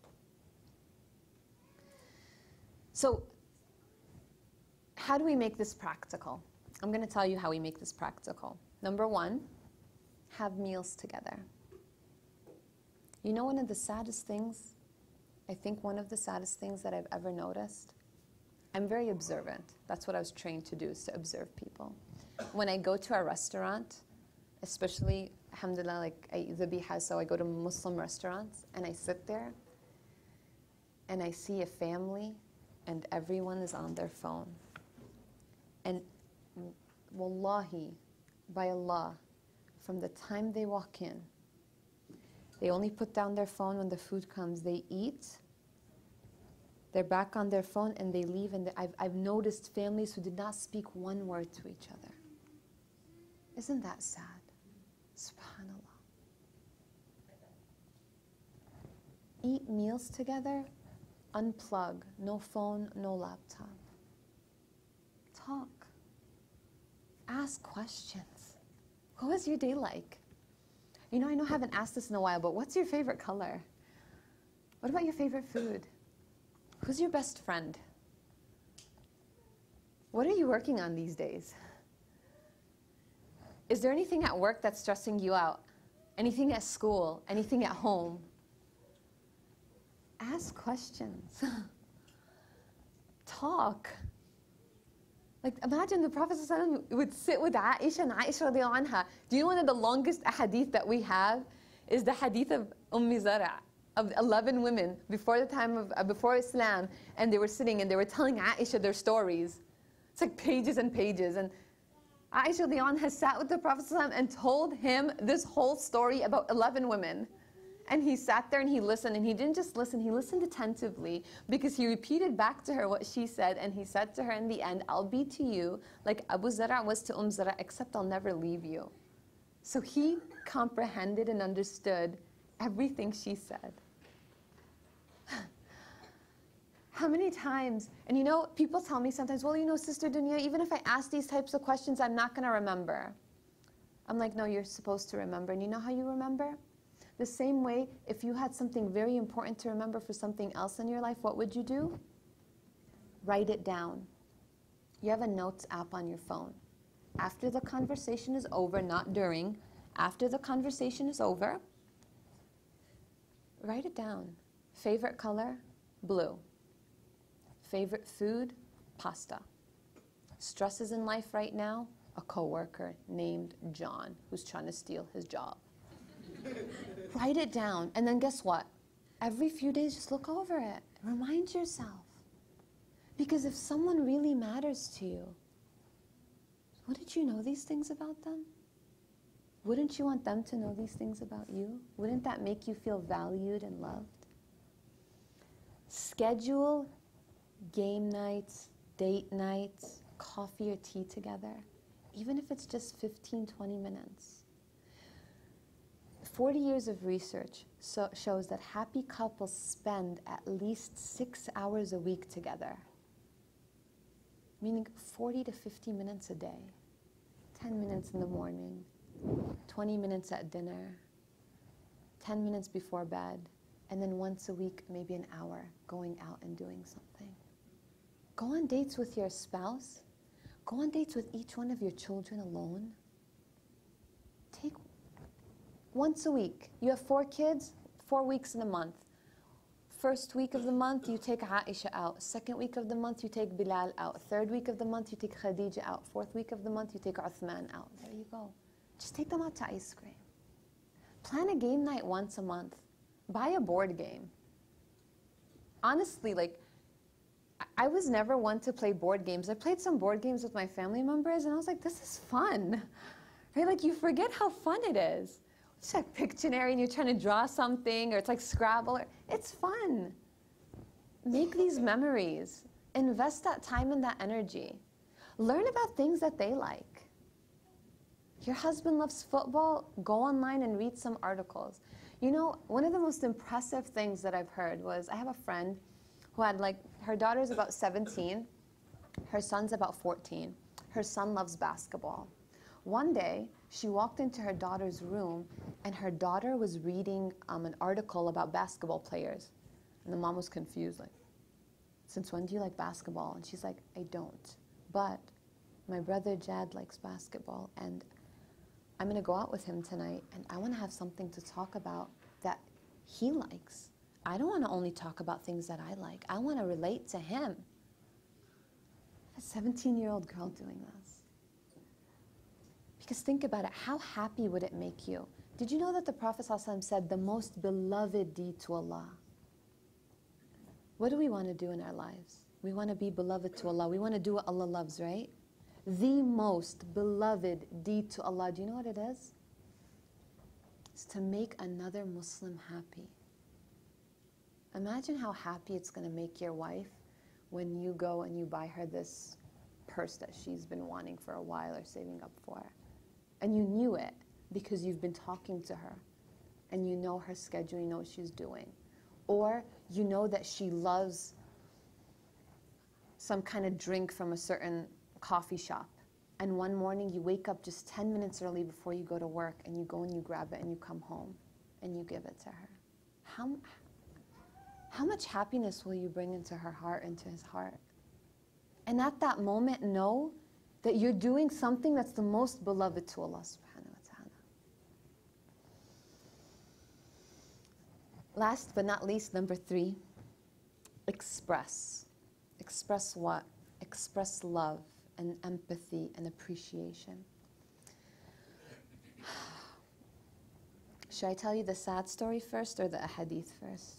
So, how do we make this practical? I'm going to tell you how we make this practical. Number one, have meals together. You know, one of the saddest things, I think one of the saddest things that I've ever noticed, I'm very observant. That's what I was trained to do, is to observe people. When I go to a restaurant, especially, alhamdulillah, like I, the biha, so I go to Muslim restaurants and I sit there, and I see a family and everyone is on their phone. And wallahi, by Allah, from the time they walk in, they only put down their phone when the food comes. They eat, they're back on their phone, and they leave. And they, I've, I've noticed families who did not speak one word to each other. Isn't that sad? SubhanAllah. Eat meals together, unplug, no phone, no laptop. Talk. Ask questions. What was your day like? You know, I know I haven't asked this in a while, but what's your favorite color? What about your favorite food? Who's your best friend? What are you working on these days? Is there anything at work that's stressing you out? Anything at school? Anything at home? Ask questions. Talk. Like, imagine the Prophet ﷺ would sit with Aisha, and Aisha radiallahu anha. Do you know one of the longest hadith that we have is the hadith of Umm Zara, of eleven women before the time of, uh, before Islam, and they were sitting and they were telling Aisha their stories. It's like pages and pages. And Aisha radiallahu anha sat with the Prophet ﷺ and told him this whole story about eleven women. And he sat there and he listened, and he didn't just listen, he listened attentively, because he repeated back to her what she said, and he said to her in the end, I'll be to you like Abu Zara was to Umm Zara, except I'll never leave you. So he comprehended and understood everything she said. How many times, and you know, people tell me sometimes, well, you know, Sister Dunia, even if I ask these types of questions, I'm not going to remember. I'm like, no, you're supposed to remember. And you know how you remember? The same way, if you had something very important to remember for something else in your life, what would you do? Write it down. You have a notes app on your phone. After the conversation is over, not during, after the conversation is over, write it down. Favorite color? Blue. Favorite food? Pasta. Stresses in life right now? A coworker named John who's trying to steal his job. Write it down, and then guess what? Every few days, just look over it. Remind yourself. Because if someone really matters to you, wouldn't you know these things about them? Wouldn't you want them to know these things about you? Wouldn't that make you feel valued and loved? Schedule game nights, date nights, coffee or tea together, even if it's just fifteen, twenty minutes. forty years of research so shows that happy couples spend at least six hours a week together, meaning forty to fifty minutes a day, ten minutes in the morning, twenty minutes at dinner, ten minutes before bed, and then once a week, maybe an hour, going out and doing something. Go on dates with your spouse. Go on dates with each one of your children alone. Take once a week. You have four kids, four weeks in a month. First week of the month, you take Aisha out. Second week of the month, you take Bilal out. Third week of the month, you take Khadija out. Fourth week of the month, you take Uthman out. There you go. Just take them out to ice cream. Plan a game night once a month. Buy a board game. Honestly, like, I was never one to play board games. I played some board games with my family members, and I was like, this is fun. Right? Like, you forget how fun it is. It's like Pictionary, and you're trying to draw something, or it's like Scrabble. Or, it's fun. Make these memories. Invest that time and that energy. Learn about things that they like. Your husband loves football, go online and read some articles. You know, one of the most impressive things that I've heard was, I have a friend who had, like, her daughter's about seventeen, her son's about fourteen. Her son loves basketball. One day, she walked into her daughter's room, and her daughter was reading um, an article about basketball players. And the mom was confused, like, since when do you like basketball? And she's like, I don't. But my brother Jad likes basketball, and I'm going to go out with him tonight, and I want to have something to talk about that he likes. I don't want to only talk about things that I like. I want to relate to him. A seventeen-year-old girl doing this. Because think about it, how happy would it make you? Did you know that the Prophet ﷺ said the most beloved deed to Allah What do we want to do in our lives? We want to be beloved to Allah. We want to do what Allah loves, right? The most beloved deed to Allah, do you know what it is? It's to make another Muslim happy. Imagine how happy it's going to make your wife when you go and you buy her this purse that she's been wanting for a while or saving up for. And you knew it because you've been talking to her and you know her schedule, you know what she's doing. Or you know that she loves some kind of drink from a certain coffee shop. And one morning you wake up just ten minutes early before you go to work and you go and you grab it and you come home and you give it to her. How, how much happiness will you bring into her heart, into his heart? And at that moment, know that you're doing something that's the most beloved to Allah subhanahu wa ta'ala. Last but not least, number three, express. Express what? Express love and empathy and appreciation. Should I tell you the sad story first or the ahadith first?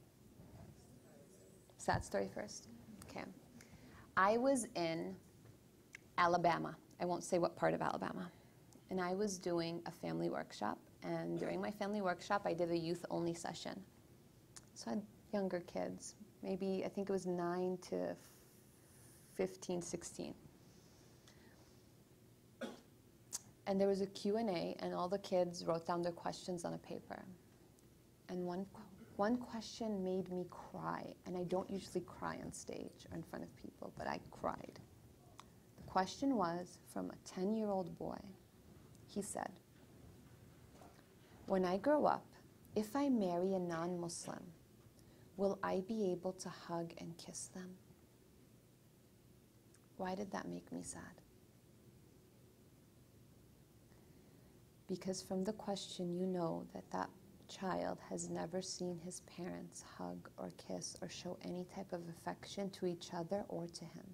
Sad story first. Okay. I was in Alabama. I won't say what part of Alabama. And I was doing a family workshop. And during my family workshop, I did a youth-only session. So I had younger kids. Maybe, I think it was nine to fifteen, sixteen. And there was a Q and A, and all the kids wrote down their questions on a paper. And one, one question made me cry. And I don't usually cry on stage or in front of people, but I cried. The question was from a ten-year-old boy. He said, when I grow up, if I marry a non-Muslim, will I be able to hug and kiss them? Why did that make me sad? Because from the question, you know that that child has never seen his parents hug or kiss or show any type of affection to each other or to him.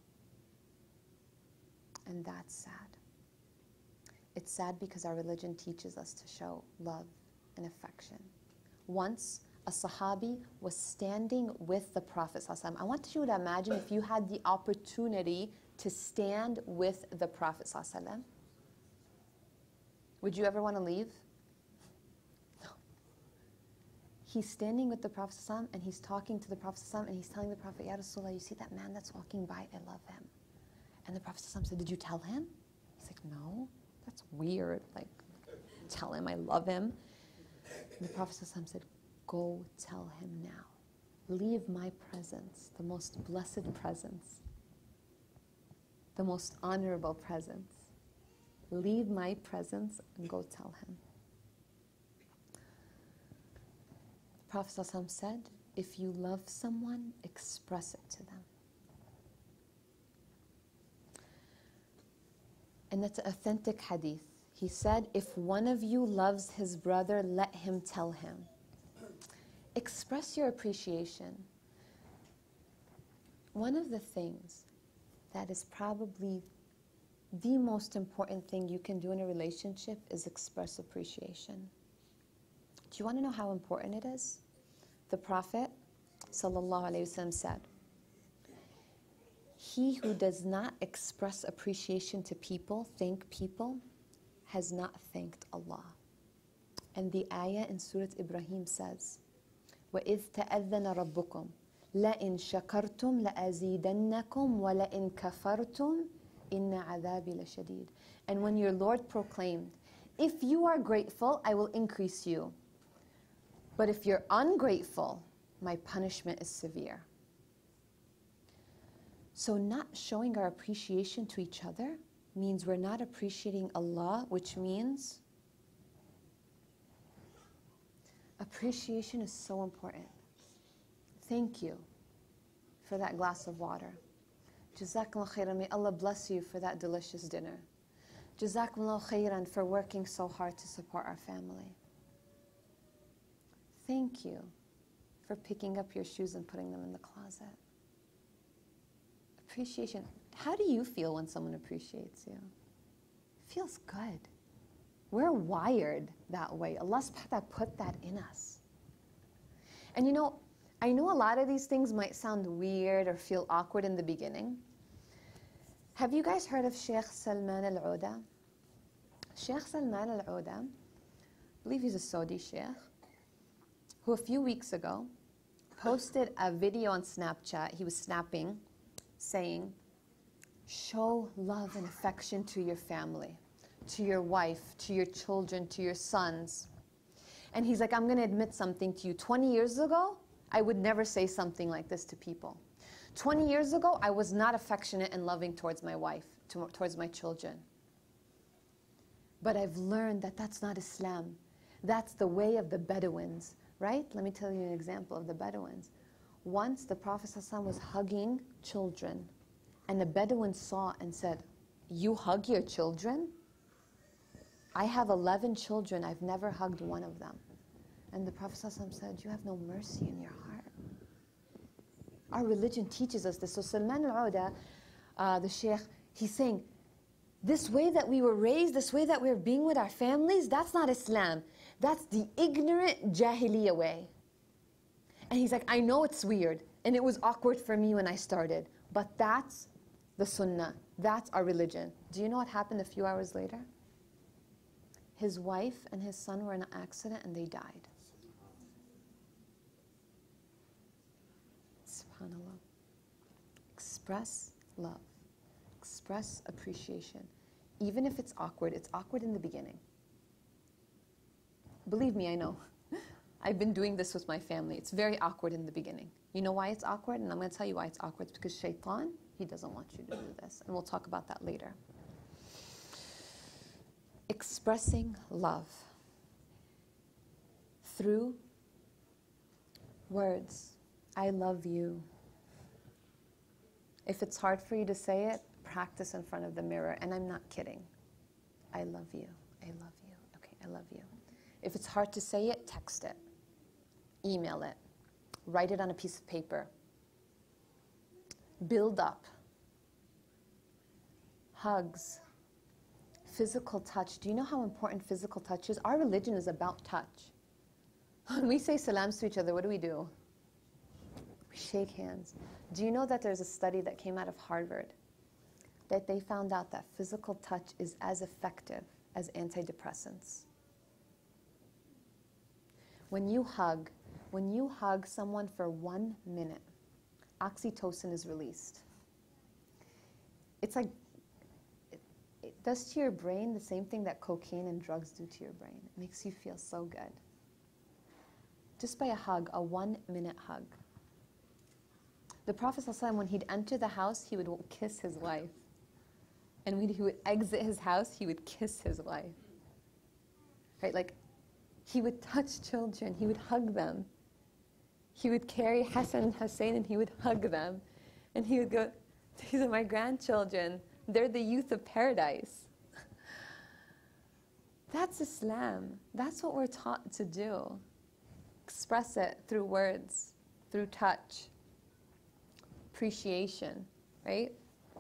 And that's sad. It's sad because our religion teaches us to show love and affection. Once, a Sahabi was standing with the Prophet ﷺ. I want you to imagine if you had the opportunity to stand with the Prophet ﷺ. Would you ever want to leave? No. He's standing with the Prophet ﷺ and he's talking to the Prophet ﷺ and he's telling the Prophet, Ya Rasulullah, you see that man that's walking by? I love him. And the Prophet ﷺ said, did you tell him? He's like, no, that's weird. Like, tell him I love him. And the Prophet ﷺ said, go tell him now. Leave my presence, the most blessed presence, the most honorable presence. Leave my presence and go tell him. The Prophet ﷺ said, if you love someone, express it to them. And that's an authentic hadith. He said, if one of you loves his brother, let him tell him. Express your appreciation. One of the things that is probably the most important thing you can do in a relationship is express appreciation. Do you want to know how important it is? The Prophet ﷺ said, he who does not express appreciation to people, thank people, has not thanked Allah. And the ayah in Surah Ibrahim says, وَإِذْ تَأَذَّنَ رَبُّكُمْ لَإِن شَكَرْتُمْ لَأَزِيدَنَّكُمْ وَلَإِن كَفَرْتُمْ إِنَّ عَذَابِي لَشَدِيدٌ. And when your Lord proclaimed, if you are grateful, I will increase you. But if you're ungrateful, my punishment is severe. So not showing our appreciation to each other means we're not appreciating Allah, which means appreciation is so important. Thank you for that glass of water. Jazakallah khairan. May Allah bless you for that delicious dinner. Jazakallah khairan for working so hard to support our family. Thank you for picking up your shoes and putting them in the closet. Appreciation. How do you feel when someone appreciates you? It feels good. We're wired that way. Allah subhanahu wa ta'ala put that in us. And you know, I know a lot of these things might sound weird or feel awkward in the beginning. Have you guys heard of Sheikh Salman al-Uda? Sheikh Salman al-Uda, I believe he's a Saudi sheikh, who a few weeks ago posted a video on Snapchat. He was snapping, saying, show love and affection to your family, to your wife, to your children, to your sons. And he's like, I'm going to admit something to you. twenty years ago, I would never say something like this to people. twenty years ago, I was not affectionate and loving towards my wife, to, towards my children. But I've learned that that's not Islam. That's the way of the Bedouins, right? Let me tell you an example of the Bedouins. Once the Prophet ﷺ was hugging children, and the Bedouin saw and said, you hug your children? I have eleven children, I've never hugged one of them. And the Prophet ﷺ said, you have no mercy in your heart. Our religion teaches us this. So Salman al-Uda, uh, the Sheikh, he's saying, this way that we were raised, this way that we're being with our families, that's not Islam. That's the ignorant Jahiliyyah way. And he's like, I know it's weird, and it was awkward for me when I started, but that's the Sunnah. That's our religion. Do you know what happened a few hours later? His wife and his son were in an accident and they died. SubhanAllah. Express love. Express appreciation. Even if it's awkward, it's awkward in the beginning. Believe me, I know. I've been doing this with my family. It's very awkward in the beginning. You know why it's awkward? And I'm going to tell you why it's awkward. It's because shaitan, he doesn't want you to do this. And we'll talk about that later. Expressing love through words. I love you. If it's hard for you to say it, practice in front of the mirror. And I'm not kidding. I love you. I love you. Okay, I love you. If it's hard to say it, text it. Email it. Write it on a piece of paper. Build up. Hugs. Physical touch. Do you know how important physical touch is? Our religion is about touch. When we say salams to each other, what do we do? We shake hands. Do you know that there's a study that came out of Harvard that they found out that physical touch is as effective as antidepressants? When you hug, when you hug someone for one minute, oxytocin is released. It's like, it, it does to your brain the same thing that cocaine and drugs do to your brain. It makes you feel so good. Just by a hug, a one minute hug. The Prophet ﷺ, when he'd enter the house, he would kiss his wife. And when he would exit his house, he would kiss his wife. Right, like, he would touch children, he would hug them. He would carry Hassan and Hussein and he would hug them. And he would go, these are my grandchildren. They're the youth of paradise. That's Islam. That's what we're taught to do. Express it through words, through touch, appreciation, right?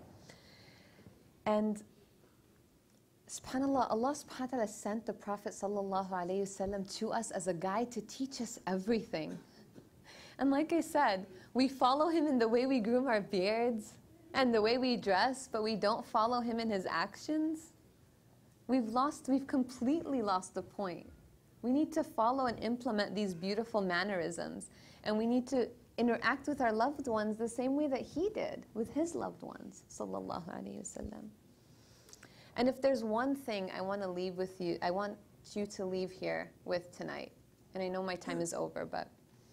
And SubhanAllah, Allah subhanahu wa ta'ala sent the Prophet sallallahu alayhi wasallam to us as a guide to teach us everything. And like I said, we follow him in the way we groom our beards and the way we dress, but we don't follow him in his actions. We've lost, we've completely lost the point. We need to follow and implement these beautiful mannerisms, and we need to interact with our loved ones the same way that he did with his loved ones, sallallahu alayhi wasallam. And if there's one thing I want to leave with you, I want you to leave here with tonight, and I know my time is over, but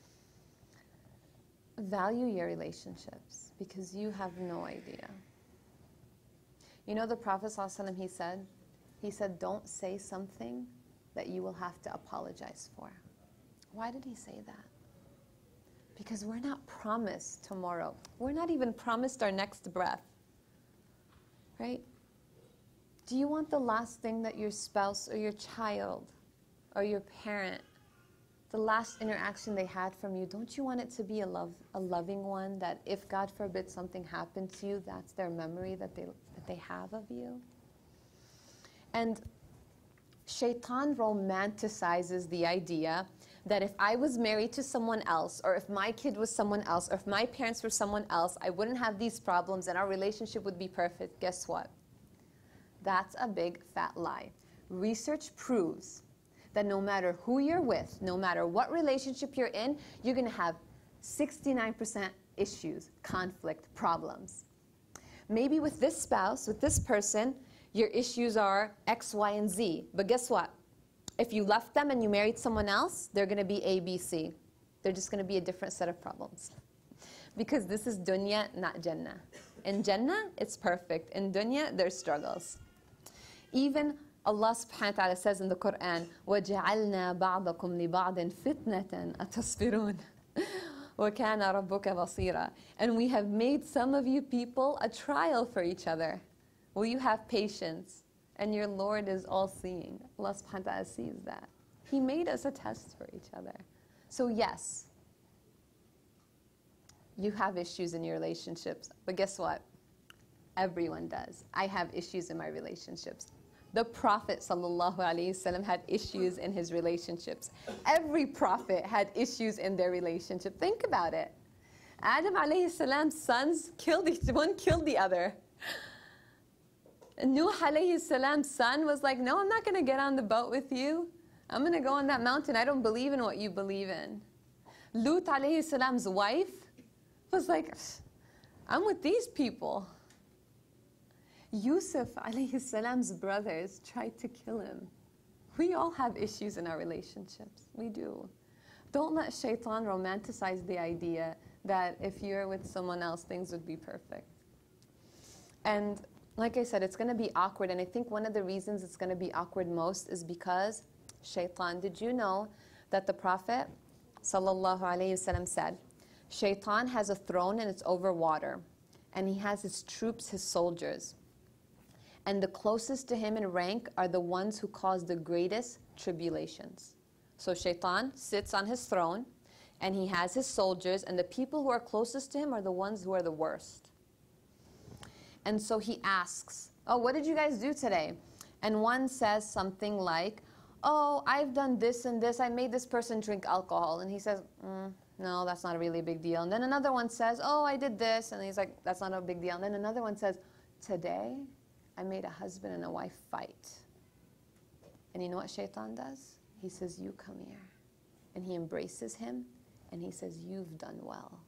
value your relationships, because you have no idea. You know the Prophet ﷺ, he said, he said, don't say something that you will have to apologize for. Why did he say that? Because we're not promised tomorrow. We're not even promised our next breath, right? Do you want the last thing that your spouse or your child or your parent, the last interaction they had from you, don't you want it to be a love, a loving one, that if God forbid something happened to you, that's their memory that they, that they have of you? And Shaitan romanticizes the idea that if I was married to someone else, or if my kid was someone else, or if my parents were someone else, I wouldn't have these problems and our relationship would be perfect. Guess what? That's a big fat lie. Research proves that no matter who you're with, no matter what relationship you're in, you're going to have sixty-nine percent issues, conflict, problems. Maybe with this spouse, with this person, your issues are X, Y, and Z. But guess what? If you left them and you married someone else, they're going to be A, B, C. They're just going to be a different set of problems. Because this is dunya, not jannah. In jannah, it's perfect. In dunya, there's struggles. Even Allah subhanahu wa ta'ala says in the Quran, وَجَعَلْنَا بَعْضَكُمْ لِبَعْضٍ فِتْنَةً أَتَصْبِرُونَ وَكَانَ رَبُّكَ بَصِيرًا. And we have made some of you people a trial for each other. Will you have patience? And your Lord is all-seeing. Allah subhanahu wa ta'ala sees that. He made us a test for each other. So yes, you have issues in your relationships. But guess what? Everyone does. I have issues in my relationships. The Prophet ﷺ had issues in his relationships. Every prophet had issues in their relationship. Think about it. Adam alayhi salam's sons killed each one, killed the other. Nuh alayhi salam's son was like, no, I'm not going to get on the boat with you. I'm going to go on that mountain. I don't believe in what you believe in. Lut alayhi salam's wife was like, I'm with these people. Yusuf alayhi salam's brothers tried to kill him. We all have issues in our relationships. We do. Don't let shaitan romanticize the idea that if you're with someone else, things would be perfect. And like I said, it's going to be awkward. And I think one of the reasons it's going to be awkward most is because shaitan. Did you know that the Prophet sallallahu alaihi wasallam said, shaitan has a throne and it's over water. And he has his troops, his soldiers. And the closest to him in rank are the ones who cause the greatest tribulations. So shaitan sits on his throne and he has his soldiers, and the people who are closest to him are the ones who are the worst. And so he asks, oh, what did you guys do today? And one says something like, oh, I've done this and this. I made this person drink alcohol. And he says, mm, no, that's not a really big deal. And then another one says, oh, I did this. And he's like, that's not a big deal. And then another one says, today I made a husband and a wife fight. And you know what shaitan does? He says, you come here. And he embraces him and he says, you've done well.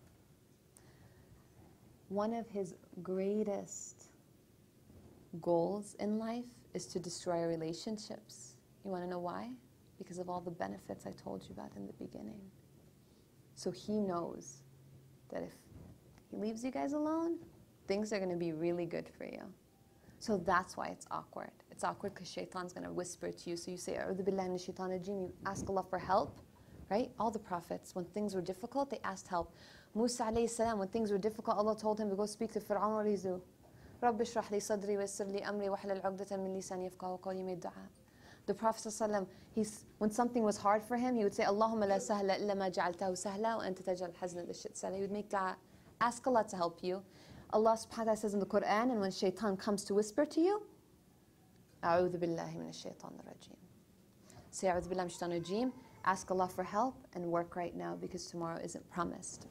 One of his greatest goals in life is to destroy our relationships. You want to know why? Because of all the benefits I told you about in the beginning. So he knows that if he leaves you guys alone, things are going to be really good for you. So that's why it's awkward. It's awkward because shaitan's going to whisper to you. So you say, A'udhu billahi minash shaitanir rajim. You ask Allah for help, right? All the prophets, when things were difficult, they asked help. Musa alayhi salam, when things were difficult, Allah told him to go speak to Fir'aun. What did he do? Rabbi shrah li sadri wa yassir li amri wa hlul 'uqdatan min lisani yafqahu qawli. He made dua. The Prophet ﷺ, he's, when something was hard for him, he would say, Allahumma la sahla illa ma ja'altahu sahla wa anta taj'al hazna idha shi'ta sahla. He would make dua. Ask Allah to help you. Allah subhanahu wa ta'ala says in the Quran, and when shaitan comes to whisper to you, A'udhu billahi minash shaitanir rajim. Say, A'udhu billahi minash shaitanir rajim. Ask Allah for help and work right now because tomorrow isn't promised.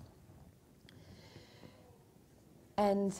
And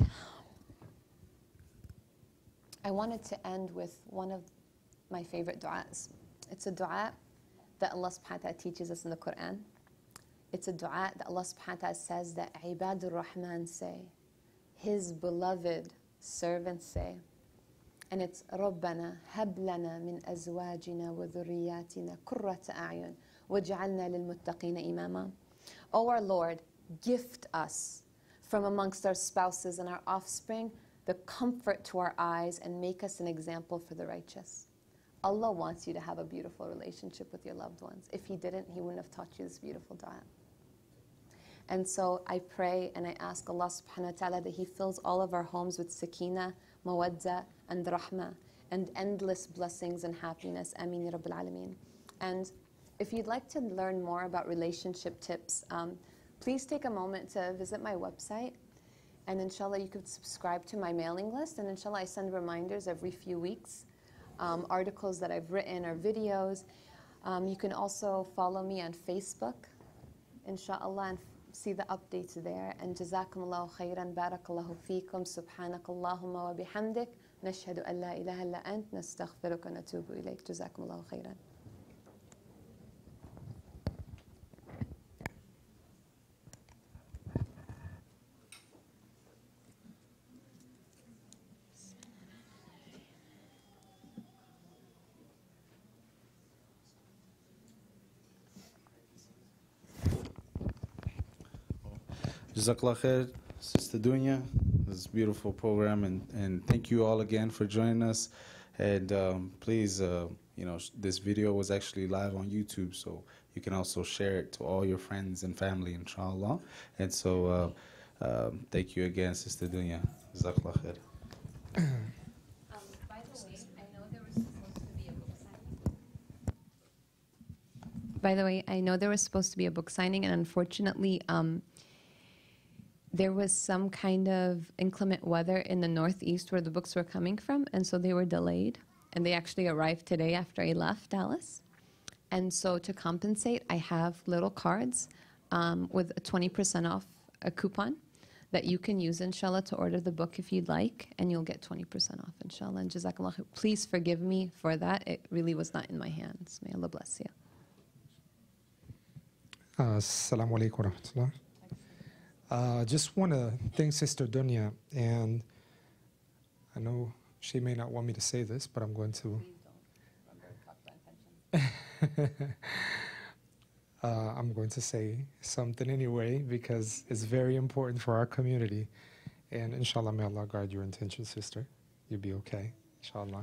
I wanted to end with one of my favorite du'as. It's a du'a that Allah subhanahu wa ta'ala teaches us in the Quran. It's a du'a that Allah subhanahu wa ta'ala says that Ibadur Rahman say, His beloved servants say. And it's رَبَّنَا هَبْ لَنَا مِنْ أَزْوَاجِنَا وَذُرِّيَّاتِنَا قُرَّةَ أَعْيُنٍ وَاجْعَلْنَا لِلْمُتَّقِينَ إِمَامًا. O our Lord, gift us from amongst our spouses and our offspring the comfort to our eyes and make us an example for the righteous. Allah wants you to have a beautiful relationship with your loved ones. If He didn't, He wouldn't have taught you this beautiful dua. And so I pray and I ask Allah subhanahu wa ta'ala that He fills all of our homes with sakina, mawadda, and rahmah, and endless blessings and happiness. Ameen ya Rabbil Alameen. And if you'd like to learn more about relationship tips, um, please take a moment to visit my website. And inshallah, you could subscribe to my mailing list. And inshallah, I send reminders every few weeks, um, articles that I've written or videos. Um, you can also follow me on Facebook, inshallah, and see the updates there. And jazakumullahu khairan, barakallahu feekum, subhanakallahumma wa bihamdik, nashhadu an la ilaha illa ant, nastaghfiruka wa natubu ilayk. Jazakumullahu khairan. Jazakallah khair, Sister Dunia. This beautiful program, and, and thank you all again for joining us. And um, please, uh, you know, sh- this video was actually live on YouTube, so you can also share it to all your friends and family, inshallah. And so, uh, um, thank you again, Sister Dunia. Jazakallah khair. Um, by the way, I know there was supposed to be a book signing. By the way, I know there was supposed to be a book signing, and unfortunately, um, there was some kind of inclement weather in the northeast where the books were coming from, and so they were delayed. And they actually arrived today after I left Dallas. And so to compensate, I have little cards um, with a twenty percent off a coupon that you can use, inshallah, to order the book if you'd like, and you'll get twenty percent off, inshallah. And jazakallah khair. Please forgive me for that. It really was not in my hands. May Allah bless you. Uh, Assalamu alaikum wa rahmatullah. Uh, just want to thank Sister Dunia, and I know she may not want me to say this, but I'm going to. uh, I'm going to say something anyway because it's very important for our community, and inshallah, may Allah guard your intentions, sister. You'll be okay, inshallah.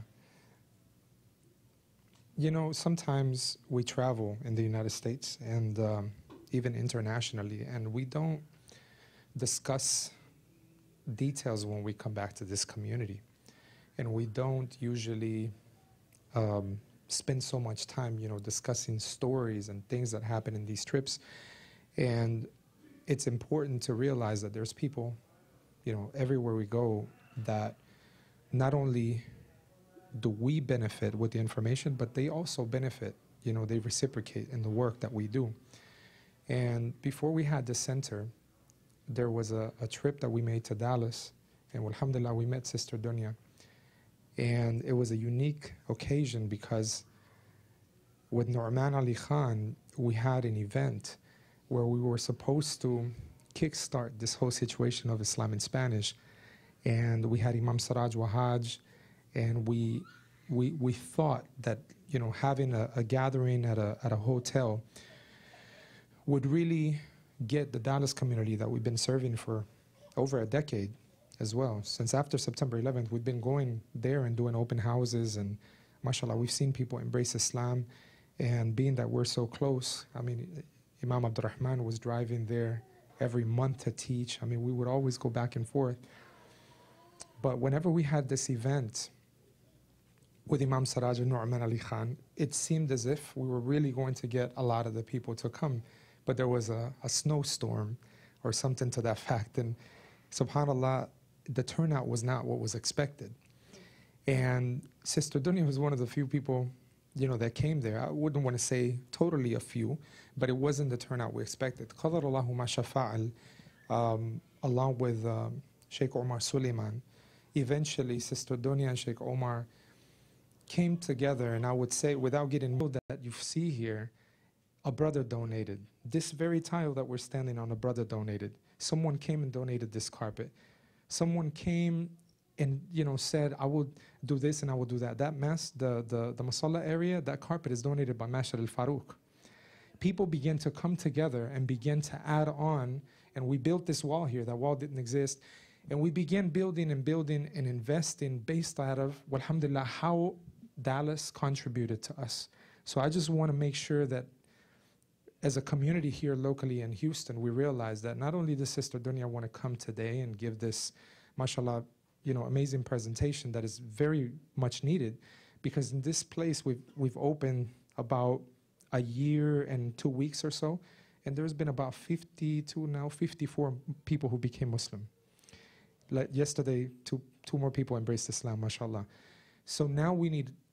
You know, sometimes we travel in the United States and um, even internationally, and we don't discuss details when we come back to this community. And we don't usually um, spend so much time, you know, discussing stories and things that happen in these trips. And it's important to realize that there's people, you know, everywhere we go that not only do we benefit with the information, but they also benefit, you know, they reciprocate in the work that we do. And before we had this center, there was a, a trip that we made to Dallas, and alhamdulillah, we met Sister Dunia. And it was a unique occasion because with Nu'man Ali Khan, we had an event where we were supposed to kickstart this whole situation of Islam in Spanish. And we had Imam Siraj Wahaj, and we, we, we thought that, you know, having a, a gathering at a, at a hotel would really get the Dallas community that we've been serving for over a decade as well. Since after September eleventh, we've been going there and doing open houses, and mashallah, we've seen people embrace Islam. And being that we're so close, I mean, Imam Abdul Rahman was driving there every month to teach. I mean, we would always go back and forth. But whenever we had this event with Imam Siraj and Nu'man Ali Khan, it seemed as if we were really going to get a lot of the people to come. But there was a, a snowstorm or something to that fact. And subhanAllah, the turnout was not what was expected. And Sister Dunia was one of the few people, you know, that came there. I wouldn't want to say totally a few, but it wasn't the turnout we expected. قَدَرَ اللَّهُ مَا شَاءَ فَعَلَ, along with um, Sheikh Omar Suleiman. Eventually, Sister Dunia and Sheikh Omar came together, and I would say, without getting that you see here, a brother donated. This very tile that we're standing on, a brother donated. Someone came and donated this carpet. Someone came and, you know, said, I will do this and I will do that. That mess, the, the, the masala area, that carpet is donated by Mashar al-Farouk. People began to come together and begin to add on, and we built this wall here. That wall didn't exist. And we began building and building and investing based out of, alhamdulillah, how Dallas contributed to us. So I just want to make sure that as a community here locally in Houston, we realize that not only does Sister Dunia want to come today and give this, mashallah, you know, amazing presentation that is very much needed, because in this place we've, we've opened about a year and two weeks or so, and there's been about fifty-two, now fifty-four people who became Muslim. Like yesterday, two, two more people embraced Islam, mashallah. So now we need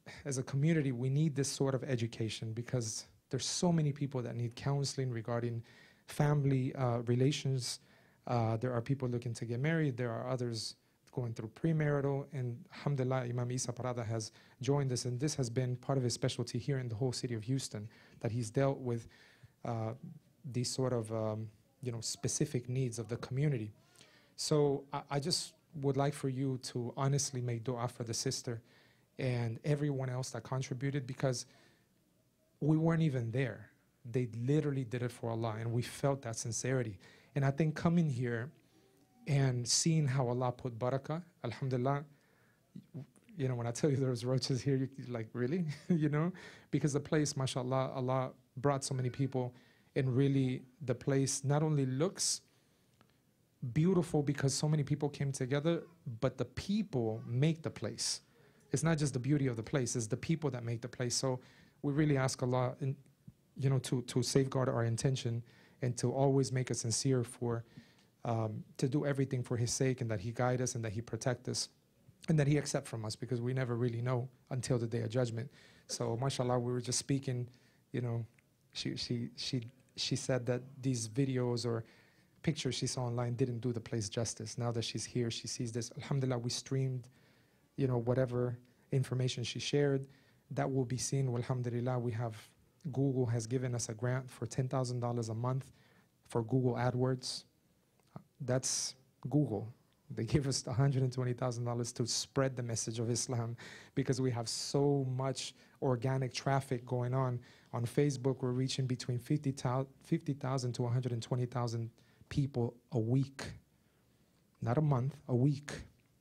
as a community, we need this sort of education because there's so many people that need counseling regarding family uh, relations. Uh, there are people looking to get married. There are others going through premarital. And alhamdulillah, Imam Isa Parada has joined us. And this has been part of his specialty here in the whole city of Houston, that he's dealt with uh, these sort of um, you know, specific needs of the community. So I, I just would like for you to honestly make dua for the sister and everyone else that contributed, because we weren't even there. They literally did it for Allah, and we felt that sincerity. And I think coming here and seeing how Allah put barakah, alhamdulillah, you know, when I tell you there was roaches here, you're like, really? You know? Because the place, mashallah, Allah brought so many people, and really the place not only looks beautiful because so many people came together, but the people make the place. It's not just the beauty of the place, it's the people that make the place. So we really ask Allah, in, you know, to, to safeguard our intention and to always make us sincere for, um, to do everything for His sake, and that He guide us and that He protect us and that He accept from us, because we never really know until the day of judgment. So mashallah, we were just speaking, you know, she, she, she, she said that these videos or pictures she saw online didn't do the place justice. Now that she's here, she sees this. Alhamdulillah, we streamed, you know, whatever information she shared, that will be seen. Alhamdulillah, we have, Google has given us a grant for ten thousand dollars a month for Google AdWords. That's Google. They give us one hundred twenty thousand dollars to spread the message of Islam, because we have so much organic traffic going on. On Facebook, we're reaching between fifty thousand to one hundred twenty thousand people a week. Not a month, a week.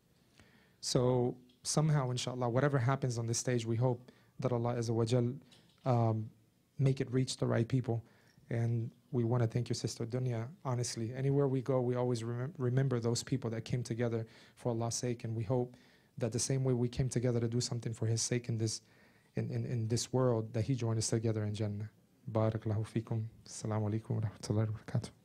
So somehow, inshallah, whatever happens on this stage, we hope that Allah Azza wa Jal um, make it reach the right people. And we want to thank you, Sister Dunia, honestly. Anywhere we go, we always rem remember those people that came together for Allah's sake, and we hope that the same way we came together to do something for His sake in this, in, in, in this world, that He joined us together in Jannah. Barakallahu feekum. Assalamu alaikum wa rahmatullahi wa barakatuh.